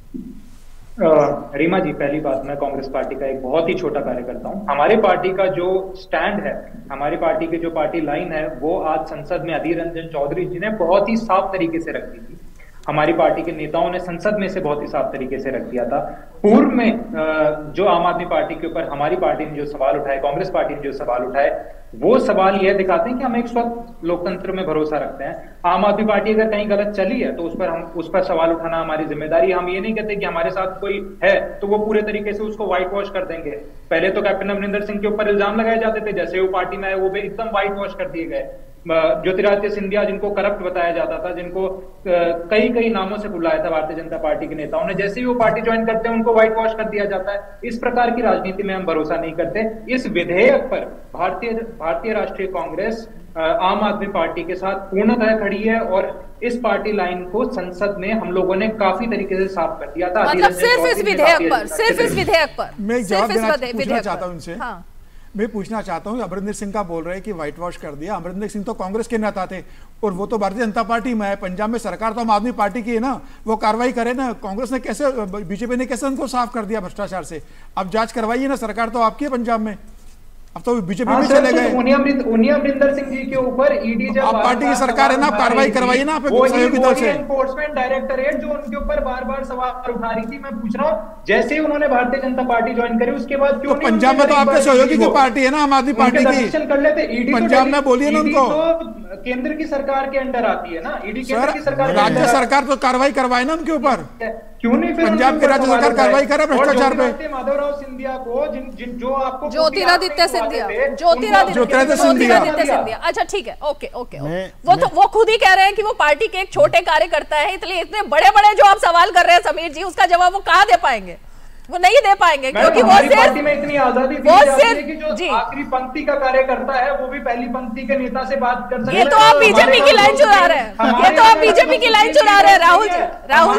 रीमा जी, पहली बात, मैं कांग्रेस पार्टी का एक बहुत ही छोटा कार्यकर्ता हूं। हमारी पार्टी का जो स्टैंड है, हमारी पार्टी की जो पार्टी लाइन है, वो आज संसद में अधीर रंजन चौधरी जी ने बहुत ही साफ तरीके से रख दी थी। हमारी पार्टी के नेताओं ने संसद में से बहुत ही साफ तरीके से रख दिया था। पूर्व में जो आम आदमी पार्टी के ऊपर हमारी पार्टी ने जो सवाल उठाए, कांग्रेस पार्टी ने जो सवाल उठाए, वो सवाल यह दिखाते हैं कि हम एक स्वस्थ लोकतंत्र में भरोसा रखते हैं। आम आदमी पार्टी अगर कहीं गलत चली है तो उस पर हम उस पर सवाल उठाना हमारी जिम्मेदारी। हम ये नहीं कहते कि हमारे साथ कोई है तो वो पूरे तरीके से उसको व्हाइट वॉश कर देंगे। पहले तो कैप्टन अमरिंदर सिंह के ऊपर इल्जाम लगाए जाते थे, जैसे वो पार्टी में आए वो भी एकदम व्हाइट वॉश कर दिए गए। ज्योतिरादित्य सिंधिया, जिनको करप्ट बताया जाता था, जिनको कई कई नामों से बुलाया था भारतीय जनता पार्टी के नेताओं ने, जैसे ही वो पार्टी ज्वाइन करते हैं उनको व्हाइट वॉश कर दिया जाता है। इस प्रकार की राजनीति में हम भरोसा नहीं करते। इस विधेयक पर भारतीय भारतीय राष्ट्रीय कांग्रेस आम आदमी पार्टी के साथ पूर्णतः खड़ी है और इस पार्टी लाइन को संसद में हम लोगों ने काफी तरीके से साफ कर दिया था। मतलब सिर्फ इस विधेयक पर, सिर्फ इस विधेयक पर मैं जवाब देना चाहता हूं इनसे। हाँ। मैं पूछना चाहता हूं, अमरिंदर सिंह का बोल रहे हैं कि व्हाइट वॉश कर दिया। अमरिंदर सिंह तो कांग्रेस के नेता थे और वो तो भारतीय जनता पार्टी में है। पंजाब में सरकार तो आम आदमी पार्टी की है ना, वो कार्रवाई करे ना। कांग्रेस ने कैसे, बीजेपी ने कैसे उनको साफ कर दिया भ्रष्टाचार से? अब जांच करवाइए ना, सरकार तो आपकी है पंजाब में। अब तो बीजेपी हाँ, भी चले गए। उन्हीं अमरिंदर सिंह जी के ऊपर ईडी जब आप पार्टी की सरकार है ना, कार्रवाई करवाइए ना आप सहयोगी दल से। एनफोर्समेंट डायरेक्टरेट जो उनके ऊपर बार बार सवाल उठा रही थी, मैं पूछ रहा हूँ, जैसे ही उन्होंने भारतीय जनता पार्टी ज्वाइन करी उसके बाद क्यों? तो पंजाब में तो आपके सहयोगी की पार्टी है ना, आम आदमी पार्टी की। कर लेते ईडी, पंजाब में बोलिए ना उनको। तो केंद्र की सरकार के अंडर आती है ना ईडी, केंद्र की सरकार। राज्य सरकार तो कार्रवाई करवाए ना उनके ऊपर। क्यों नहीं फिर पंजाब की राज्य सरकार कार्रवाई करे भ्रष्टाचार पे? माधवराव सिंधिया को, जिन जिन जो आपको ज्योतिरादित्य सिंधिया ज्योतिरादित्य सिंधिया अच्छा ठीक है, ओके ओके। वो तो वो खुद ही कह रहे हैं कि वो पार्टी के एक छोटे कार्यकर्ता है, इसलिए इतने बड़े बड़े जो आप सवाल कर रहे हैं समीर जी, उसका जवाब वो कहाँ दे पाएंगे? वो नहीं दे पाएंगे क्योंकि वो पार्टी में इतनी आजादी दी जाती है कि जो आखिरी पंक्ति का कार्यकर्ता है वो भी पहली पंक्ति के नेता से बात कर सकते हैं। ये तो आप बीजेपी की लाइन चुरा रहे हैं, ये तो आप बीजेपी की लाइन चुरा रहे हैं राहुल जी। राहुल जी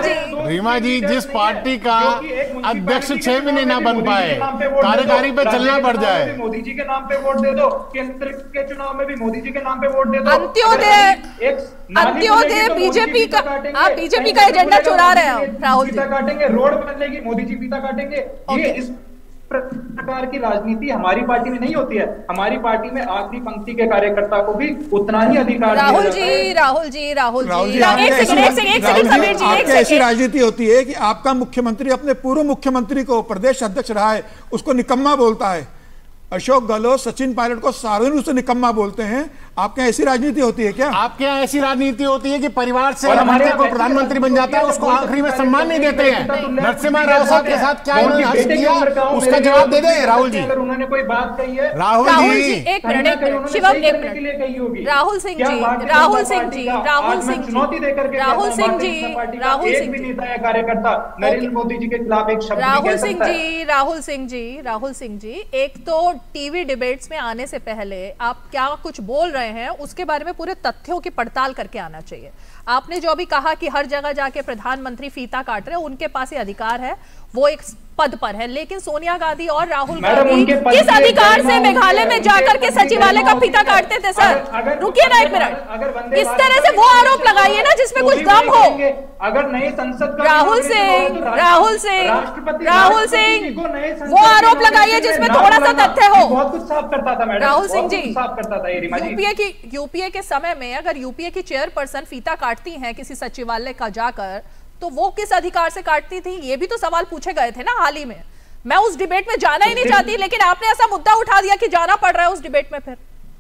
रीमा जी, जिस पार्टी का अध्यक्ष छह महीने ना बन पाए, कार्यकारी पे चलना पड़ जाए, मोदी जी के नाम पे वोट दे दो, केंद्र के चुनाव में भी मोदी जी के नाम पे वोट दे दो। अंत्योदय अंत्योदय बीजेपी का, आप बीजेपी का एजेंडा चुरा रहे हैं राहुल जी। काटेंगे, रोड बदलेगी, मोदी जी फीता काटेंगे। ये इस प्रकार की राजनीति हमारी पार्टी में नहीं होती है। हमारी पार्टी में आखिरी पंक्ति के कार्यकर्ता को भी उतना ही अधिकार। राहुल जी राहुल जी राहुल जी राहुल जी, एक सेकंड एक सेकंड एक सेकंड समीर जी, एक सेकंड। ऐसी राजनीति होती है कि आपका मुख्यमंत्री अपने पूर्व मुख्यमंत्री को, प्रदेश अध्यक्ष रहा है, उसको निकम्मा बोलता है। अशोक गहलोत, सचिन पायलट को सार्वजनिक रूप से निकम्मा बोलते हैं। आपके यहाँ ऐसी राजनीति होती है क्या? आपके यहाँ ऐसी राजनीति होती है कि परिवार से हमारे को प्रधानमंत्री बन जाता है, उसको आखिरी में सम्मान नहीं देते हैं। नरसिम्हा राव साहब के साथ क्या इन्होंने हर्ष किया, उसका जवाब दे दे राहुल जी। अगर उन्होंने कोई बात कही है राहुल जी, एक मिनट शिवम, एक मिनट राहुल सिंह जी, राहुल सिंह जी, राहुल सिंह चुनौती देकर के राहुल सिंह जी, राहुल सिंह भी नेता या कार्यकर्ता नरेंद्र मोदी जी के खिलाफ एक शब्द राहुल सिंह जी, राहुल सिंह जी, राहुल सिंह जी, एक तो टीवी डिबेट्स में आने से पहले आप क्या कुछ बोल रहे हैं उसके बारे में पूरे तथ्यों की पड़ताल करके आना चाहिए। आपने जो अभी कहा कि हर जगह जाके प्रधानमंत्री फीता काट रहे हैं, उनके पास ये अधिकार है, वो एक पद पर है, लेकिन सोनिया गांधी और राहुल गांधी किस अधिकार से मेघालय में जाकर के सचिवालय का फीता काटते थे? सर रुकिए ना एक मिनट, इस तरह से वो आरोप लगाइए ना जिसमें कुछ दम हो। अगर नई संसद राहुल सिंह राहुल सिंह राहुल सिंह वो आरोप लगाइए जिसमें थोड़ा सा तथ्य हो। बहुत कुछ साफ करता था मैडम, राहुल सिंह जी साफ करता था। यूपीए की यूपीए के समय में अगर यूपीए की चेयरपर्सन फीता काटती हैं किसी सचिवालय का जाकर, तो वो किस अधिकार से काटती थी? ये भी तो सवाल पूछे गए थे ना हाल ही में। मैं उस डिबेट में जाना ही नहीं चाहती, लेकिन आपने ऐसा मुद्दा उठा दिया कि जाना पड़ रहा है उस डिबेट में। फिर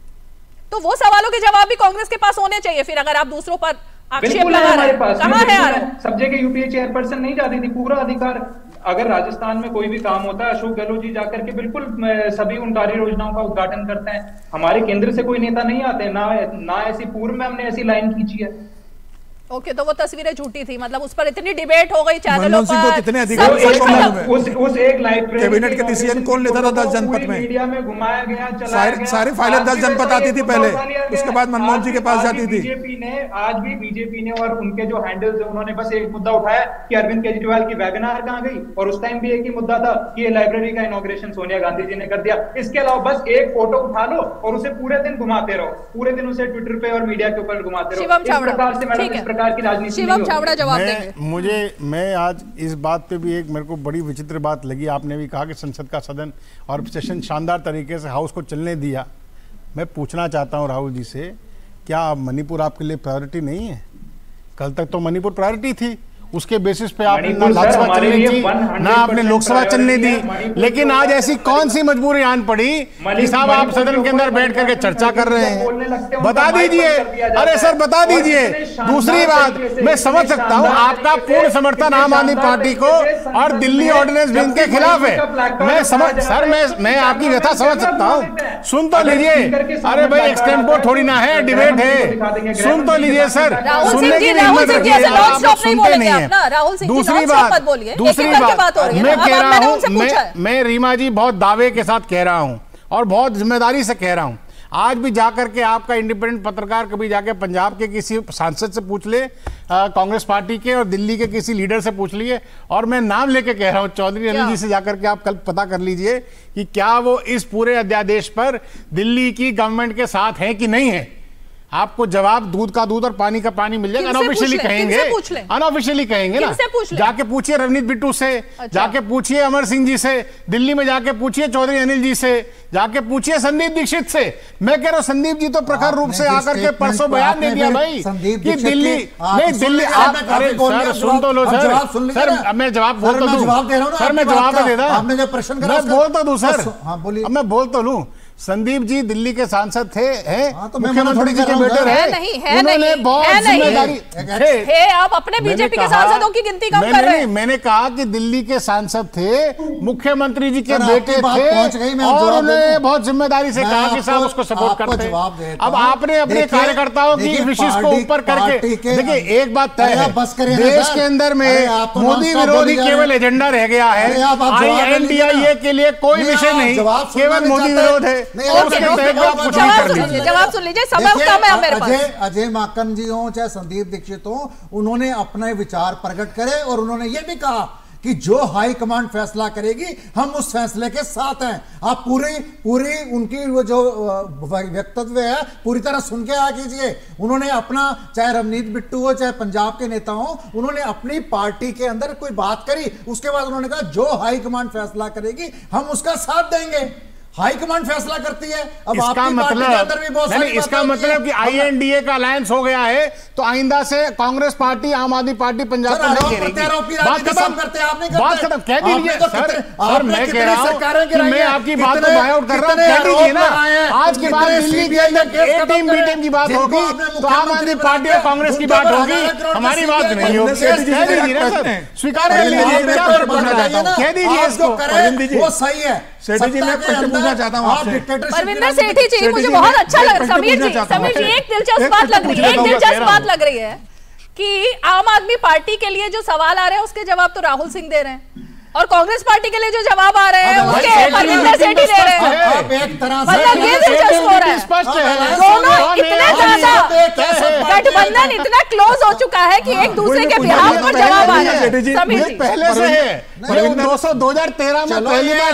तो वो सवालों के जवाब भी कांग्रेस के पास होने चाहिए। फिर अगर आप दूसरों पर आक्षेप लगा रहे हैं, कहां है यार? सब जगह यूपीए चेयरपर्सन नहीं जाती थी, पूरा अधिकार। अगर राजस्थान में कोई भी काम होता है, अशोक गहलोत जी जाकर के बिल्कुल सभी उन कार्य योजनाओं का उद्घाटन करते हैं। हमारे केंद्र से कोई नेता नहीं आते, ना ना ऐसी पूर्व में हमने ऐसी लाइन खींची है। ओके okay, तो वो तस्वीरें झूठी थी, मतलब उस पर इतनी डिबेट हो गई चैनलों पर। को कितने अधिकार उस उस एक लाइव कैबिनेट के डिसीजन कौन लेता था? दस जनपद में मीडिया में घुमाया गया, चलाया गया। सारी फाइलें दस जनपद आती थी पहले, उसके बाद मनमोहन जी के पास जाती थी। बीजेपी ने आज भी बीजेपी ने और उनके जो हैंडल्स है, उन्होंने बस एक मुद्दा उठाया कि अरविंद केजरीवाल की वैगनार कहां गई, और उस टाइम भी एक ही मुद्दा था कि ये लाइब्रेरी का इनॉग्रेशन सोनिया गांधी जी ने कर दिया। इसके अलावा बस एक फोटो उठा लो और उसे पूरे दिन घुमाते रहो, पूरे दिन उसे ट्विटर पे और मीडिया के ऊपर घुमाते रहो। इस प्रकार से मैडम इस प्रकार की राजनीति जवाब मैं, मुझे मैं आज इस बात पे भी एक मेरे को बड़ी विचित्र बात लगी। आपने भी कहा कि संसद का सदन और सेशन शानदार तरीके से हाउस को चलने दिया। मैं पूछना चाहता हूं राहुल जी से, क्या मणिपुर आपके लिए प्रायोरिटी नहीं है? कल तक तो मणिपुर प्रायोरिटी थी, उसके बेसिस पे आपने ना लोकसभा चलने दी, ना आपने लोकसभा चलने दी। लेकिन आज ऐसी कौन सी मजबूरी आन पड़ी कि साहब आप सदन के अंदर बैठ करके चर्चा कर रहे हैं? बता दीजिए। अरे सर बता दीजिए। दूसरी बात, मैं समझ सकता हूं आपका पूर्ण समर्थन आम आदमी पार्टी को और दिल्ली ऑर्डिनेंस बिल के खिलाफ है। मैं समझ सर मैं मैं आपकी व्यथा समझ सकता हूं। सुन तो लीजिए। अरे भाई एक्सटेम्पो थोड़ी ना है, डिबेट है। सुन तो लीजिए सर, सुनने की हिम्मत रखिए, आप सुनते नहीं। दूसरी बात दूसरी बात मैं कह रहा हूं, मैं मैं रीमा जी बहुत दावे के साथ कह रहा हूं और बहुत जिम्मेदारी से कह रहा हूं। आज भी जाकर के आपका इंडिपेंडेंट पत्रकार कभी जाके पंजाब के किसी सांसद से पूछ ले, कांग्रेस पार्टी के, और दिल्ली के किसी लीडर से पूछ लिए, और मैं नाम लेके कह रहा हूं, चौधरी अनिल जी से जाकर के आप कल पता कर लीजिए कि क्या वो इस पूरे अध्यादेश पर दिल्ली की गवर्नमेंट के साथ है कि नहीं है। आपको जवाब दूध का दूध और पानी का पानी मिल जाएगा। अनऑफिशियली कहेंगे, अनऑफिशियली कहेंगे ना। जाके पूछिए रवनीत बिट्टू से, अच्छा। जाके पूछिए अमर सिंह जी से, दिल्ली में जाके पूछिए चौधरी अनिल जी से, जाके पूछिए संदीप दीक्षित से। मैं कह रहा हूं संदीप जी तो प्रखर रूप से आकर के परसों बयान दे दिया भाई कि दिल्ली नहीं दिल्ली आप। अरे सर सुन तो लो सर, सर मैं जवाब बोल तो दूं सर, मैं जवाब दे रहा, मैं बोल तो दूं सर, मैं बोल तो लूं। संदीप जी दिल्ली के सांसद थे, हैं तो मुख्यमंत्री जी के बेटे रहे, नहीं है नहीं बहुत जिम्मेदारी है। आप अपने बीजेपी के सांसदों की गिनती कम कर रहे हैं। मैंने कहा कि दिल्ली के सांसद थे, मुख्यमंत्री जी के बेटे थे, और उन्होंने बहुत जिम्मेदारी से कहा कि साहब उसको सपोर्ट करते हैं। अब आपने अपने कार्यकर्ताओं की विशेष को ऊपर करके देखिए, एक बात तय है, देश के अंदर में मोदी विरोधी केवल एजेंडा रह गया है। आई एन डी आई ए के लिए कोई विषय नहीं, केवल मोदी विरोध है। जवाब सुन लीजिए, समय कम है मेरे पास। अजय अजय माकन जी हो चाहे संदीप दीक्षित हो, उन्होंने अपने विचार प्रकट करे और उन्होंने ये भी कहा कि जो हाई कमांड फैसला करेगी हम उस फैसले के साथ हैं। आप पूरी पूरी उनकी वो जो वक्तव्य है पूरी तरह सुन के आ कीजिए। उन्होंने अपना, चाहे रवनीत बिट्टू हो चाहे पंजाब के नेता हो, उन्होंने अपनी पार्टी के अंदर कोई बात करी, उसके बाद उन्होंने कहा जो हाई कमांड फैसला करेगी हम उसका साथ देंगे। हाई कमांड फैसला करती है। अब इसका मतलब भी बहुत नहीं, इसका मतलब कि आईएनडीए का अलायंस हो गया है तो आइंदा से कांग्रेस पार्टी, आम आदमी पार्टी पंजाब में नहीं घेरेगी। बात खत्म करते हैं, आप नहीं करते। बात खत्म कह दीजिए सर। सर मैं कह रहा हूं कि मैं आपकी बात को बाय आउट कर रहा हूं, कह दीजिए ना। आज के बाद दिल्ली के अंदर ए टीम बी टीम की बात होगी तो आम आदमी पार्टी और कांग्रेस की बात होगी, हमारी बात नहीं होगी। कह दीजिए ना सर, स्वीकार कर लीजिए, कह दीजिए इसको, वो सही है। सेठी जी, मैं प्रश्न पूछना चाहता हूं आपसे। परविंदर सेठी जी, मुझे बहुत अच्छा लग रहा है। समीर जी, समीर जी, एक दिलचस्प बात लग रही है, एक दिलचस्प बात लग रही है कि आम आदमी पार्टी के लिए जो सवाल आ रहे हैं उसके जवाब तो राहुल सिंह दे रहे हैं और कांग्रेस पार्टी के लिए जो जवाब आ रहे हैं उसके परविंदर सेठी दे रहे हैं। मतलब ये दिलचस्प हो रहा है, स्पष्ट है दोनों इतने ज्यादा गठबंधन इतना क्लोज हो चुका है कि एक दूसरे के बिहार पर जवाब आ रहा है। समीर जी, पहले से है दो हजार तेरह में पहली बार।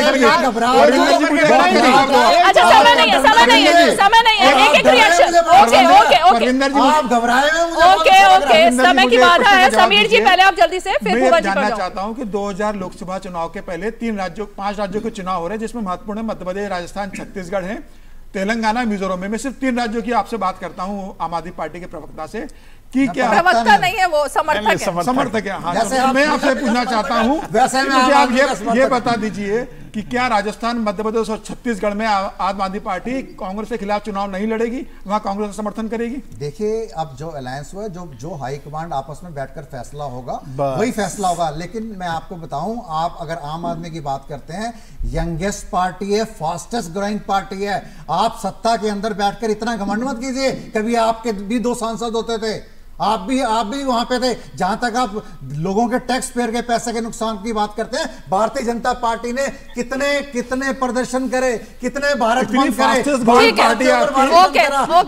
अच्छा समय नहीं है, समय नहीं है, समय नहीं है, एक एक रिएक्शन। ओके ओके ओके, आप घबराए हुए। ओके ओके, समय की बाधा है। समीर जी पहले आप जल्दी से, फिर मैं जानना चाहता हूं कि दो हजार लोकसभा चुनाव के पहले तीन राज्यों पांच राज्यों के चुनाव हो रहे हैं जिसमें महत्वपूर्ण है मध्य प्रदेश, राजस्थान, छत्तीसगढ़ है, तेलंगाना, मिजोरम में। मैं सिर्फ तीन राज्यों की आपसे बात करता हूं आम आदमी पार्टी के प्रवक्ता से कि क्या प्रवक्ता नहीं है वो, समर्थक है। समर्थक है, हाँ। तो मैं आपसे पूछना चाहता हूं, मुझे आप ये ये बता दीजिए कि क्या राजस्थान, मध्य प्रदेश और छत्तीसगढ़ में आम आदमी पार्टी कांग्रेस के खिलाफ चुनाव नहीं लड़ेगी, वहां कांग्रेस का समर्थन करेगी? देखिए, अब जो अलायंस हुआ, जो जो हाई कमांड आपस में बैठकर फैसला होगा वही फैसला होगा। लेकिन मैं आपको बताऊं, आप अगर आम आदमी की बात करते हैं, यंगेस्ट पार्टी है, फास्टेस्ट ग्रोइंग पार्टी है। आप सत्ता के अंदर बैठकर इतना घमंड मत कीजिए। कभी आपके भी दो सांसद होते थे, आप भी आप भी वहां पे थे। जहां तक आप लोगों के टैक्स पेयर के पैसे के नुकसान की बात करते हैं, भारतीय जनता पार्टी ने कितने कितने प्रदर्शन करे, कितने भारत बंद करे। ओके ओके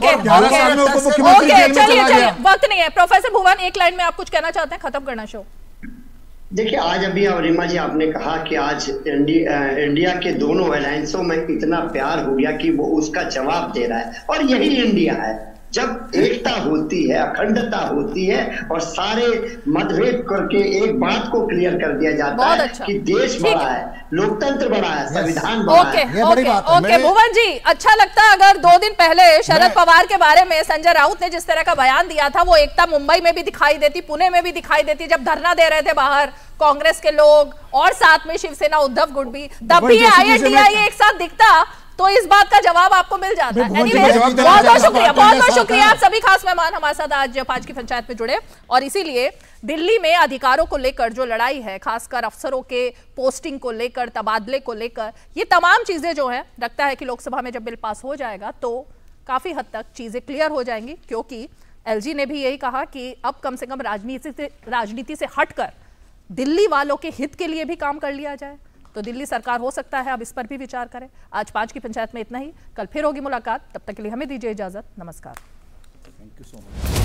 ओके, चलिए चलिए, वक्त नहीं है। प्रोफेसर भुवन, एक लाइन में आप कुछ कहना चाहते हैं, खत्म करना शो। देखिए, आज अभी रीमा जी आपने कहा कि आज इंडिया, इंडिया के दोनों अलायंसों में इतना प्यार हो गया कि वो उसका जवाब दे रहा है, और यही इंडिया है। जब एकता होती है, अखंडता होती है और सारे मतभेद करके एक बात को क्लियर कर दिया जाता है अच्छा। कि देश बड़ा है, लोकतंत्र बड़ा है, संविधान बड़ा ओके, है। ओके, ओके, भुवन जी, अच्छा लगता अगर दो दिन पहले शरद पवार के बारे में संजय राउत ने जिस तरह का बयान दिया था, वो एकता मुंबई में भी दिखाई देती, पुणे में भी दिखाई देती, जब धरना दे रहे थे बाहर कांग्रेस के लोग और साथ में शिवसेना उद्धव गुट, तब भी आईएनडीआई एक साथ दिखता तो इस बात का जवाब आपको मिल जाता है। एनीवेज, बहुत बहुत शुक्रिया, बहुत बहुत शुक्रिया। आप सभी खास मेहमान हमारे साथ आज पांच की पंचायत में जुड़े, और इसीलिए दिल्ली में अधिकारों को लेकर जो लड़ाई है, खासकर अफसरों के पोस्टिंग को लेकर, तबादले को लेकर, ये तमाम चीजें जो है, लगता है कि लोकसभा में जब बिल पास हो जाएगा तो काफी हद तक चीजें क्लियर हो जाएंगी, क्योंकि एलजी ने भी यही कहा कि अब कम से कम राजनीति से राजनीति से हटकर दिल्ली वालों के हित के लिए भी काम कर लिया जाए। तो दिल्ली सरकार हो सकता है अब इस पर भी विचार करे। आज पांच की पंचायत में इतना ही, कल फिर होगी मुलाकात, तब तक के लिए हमें दीजिए इजाजत, नमस्कार। Thank you so much.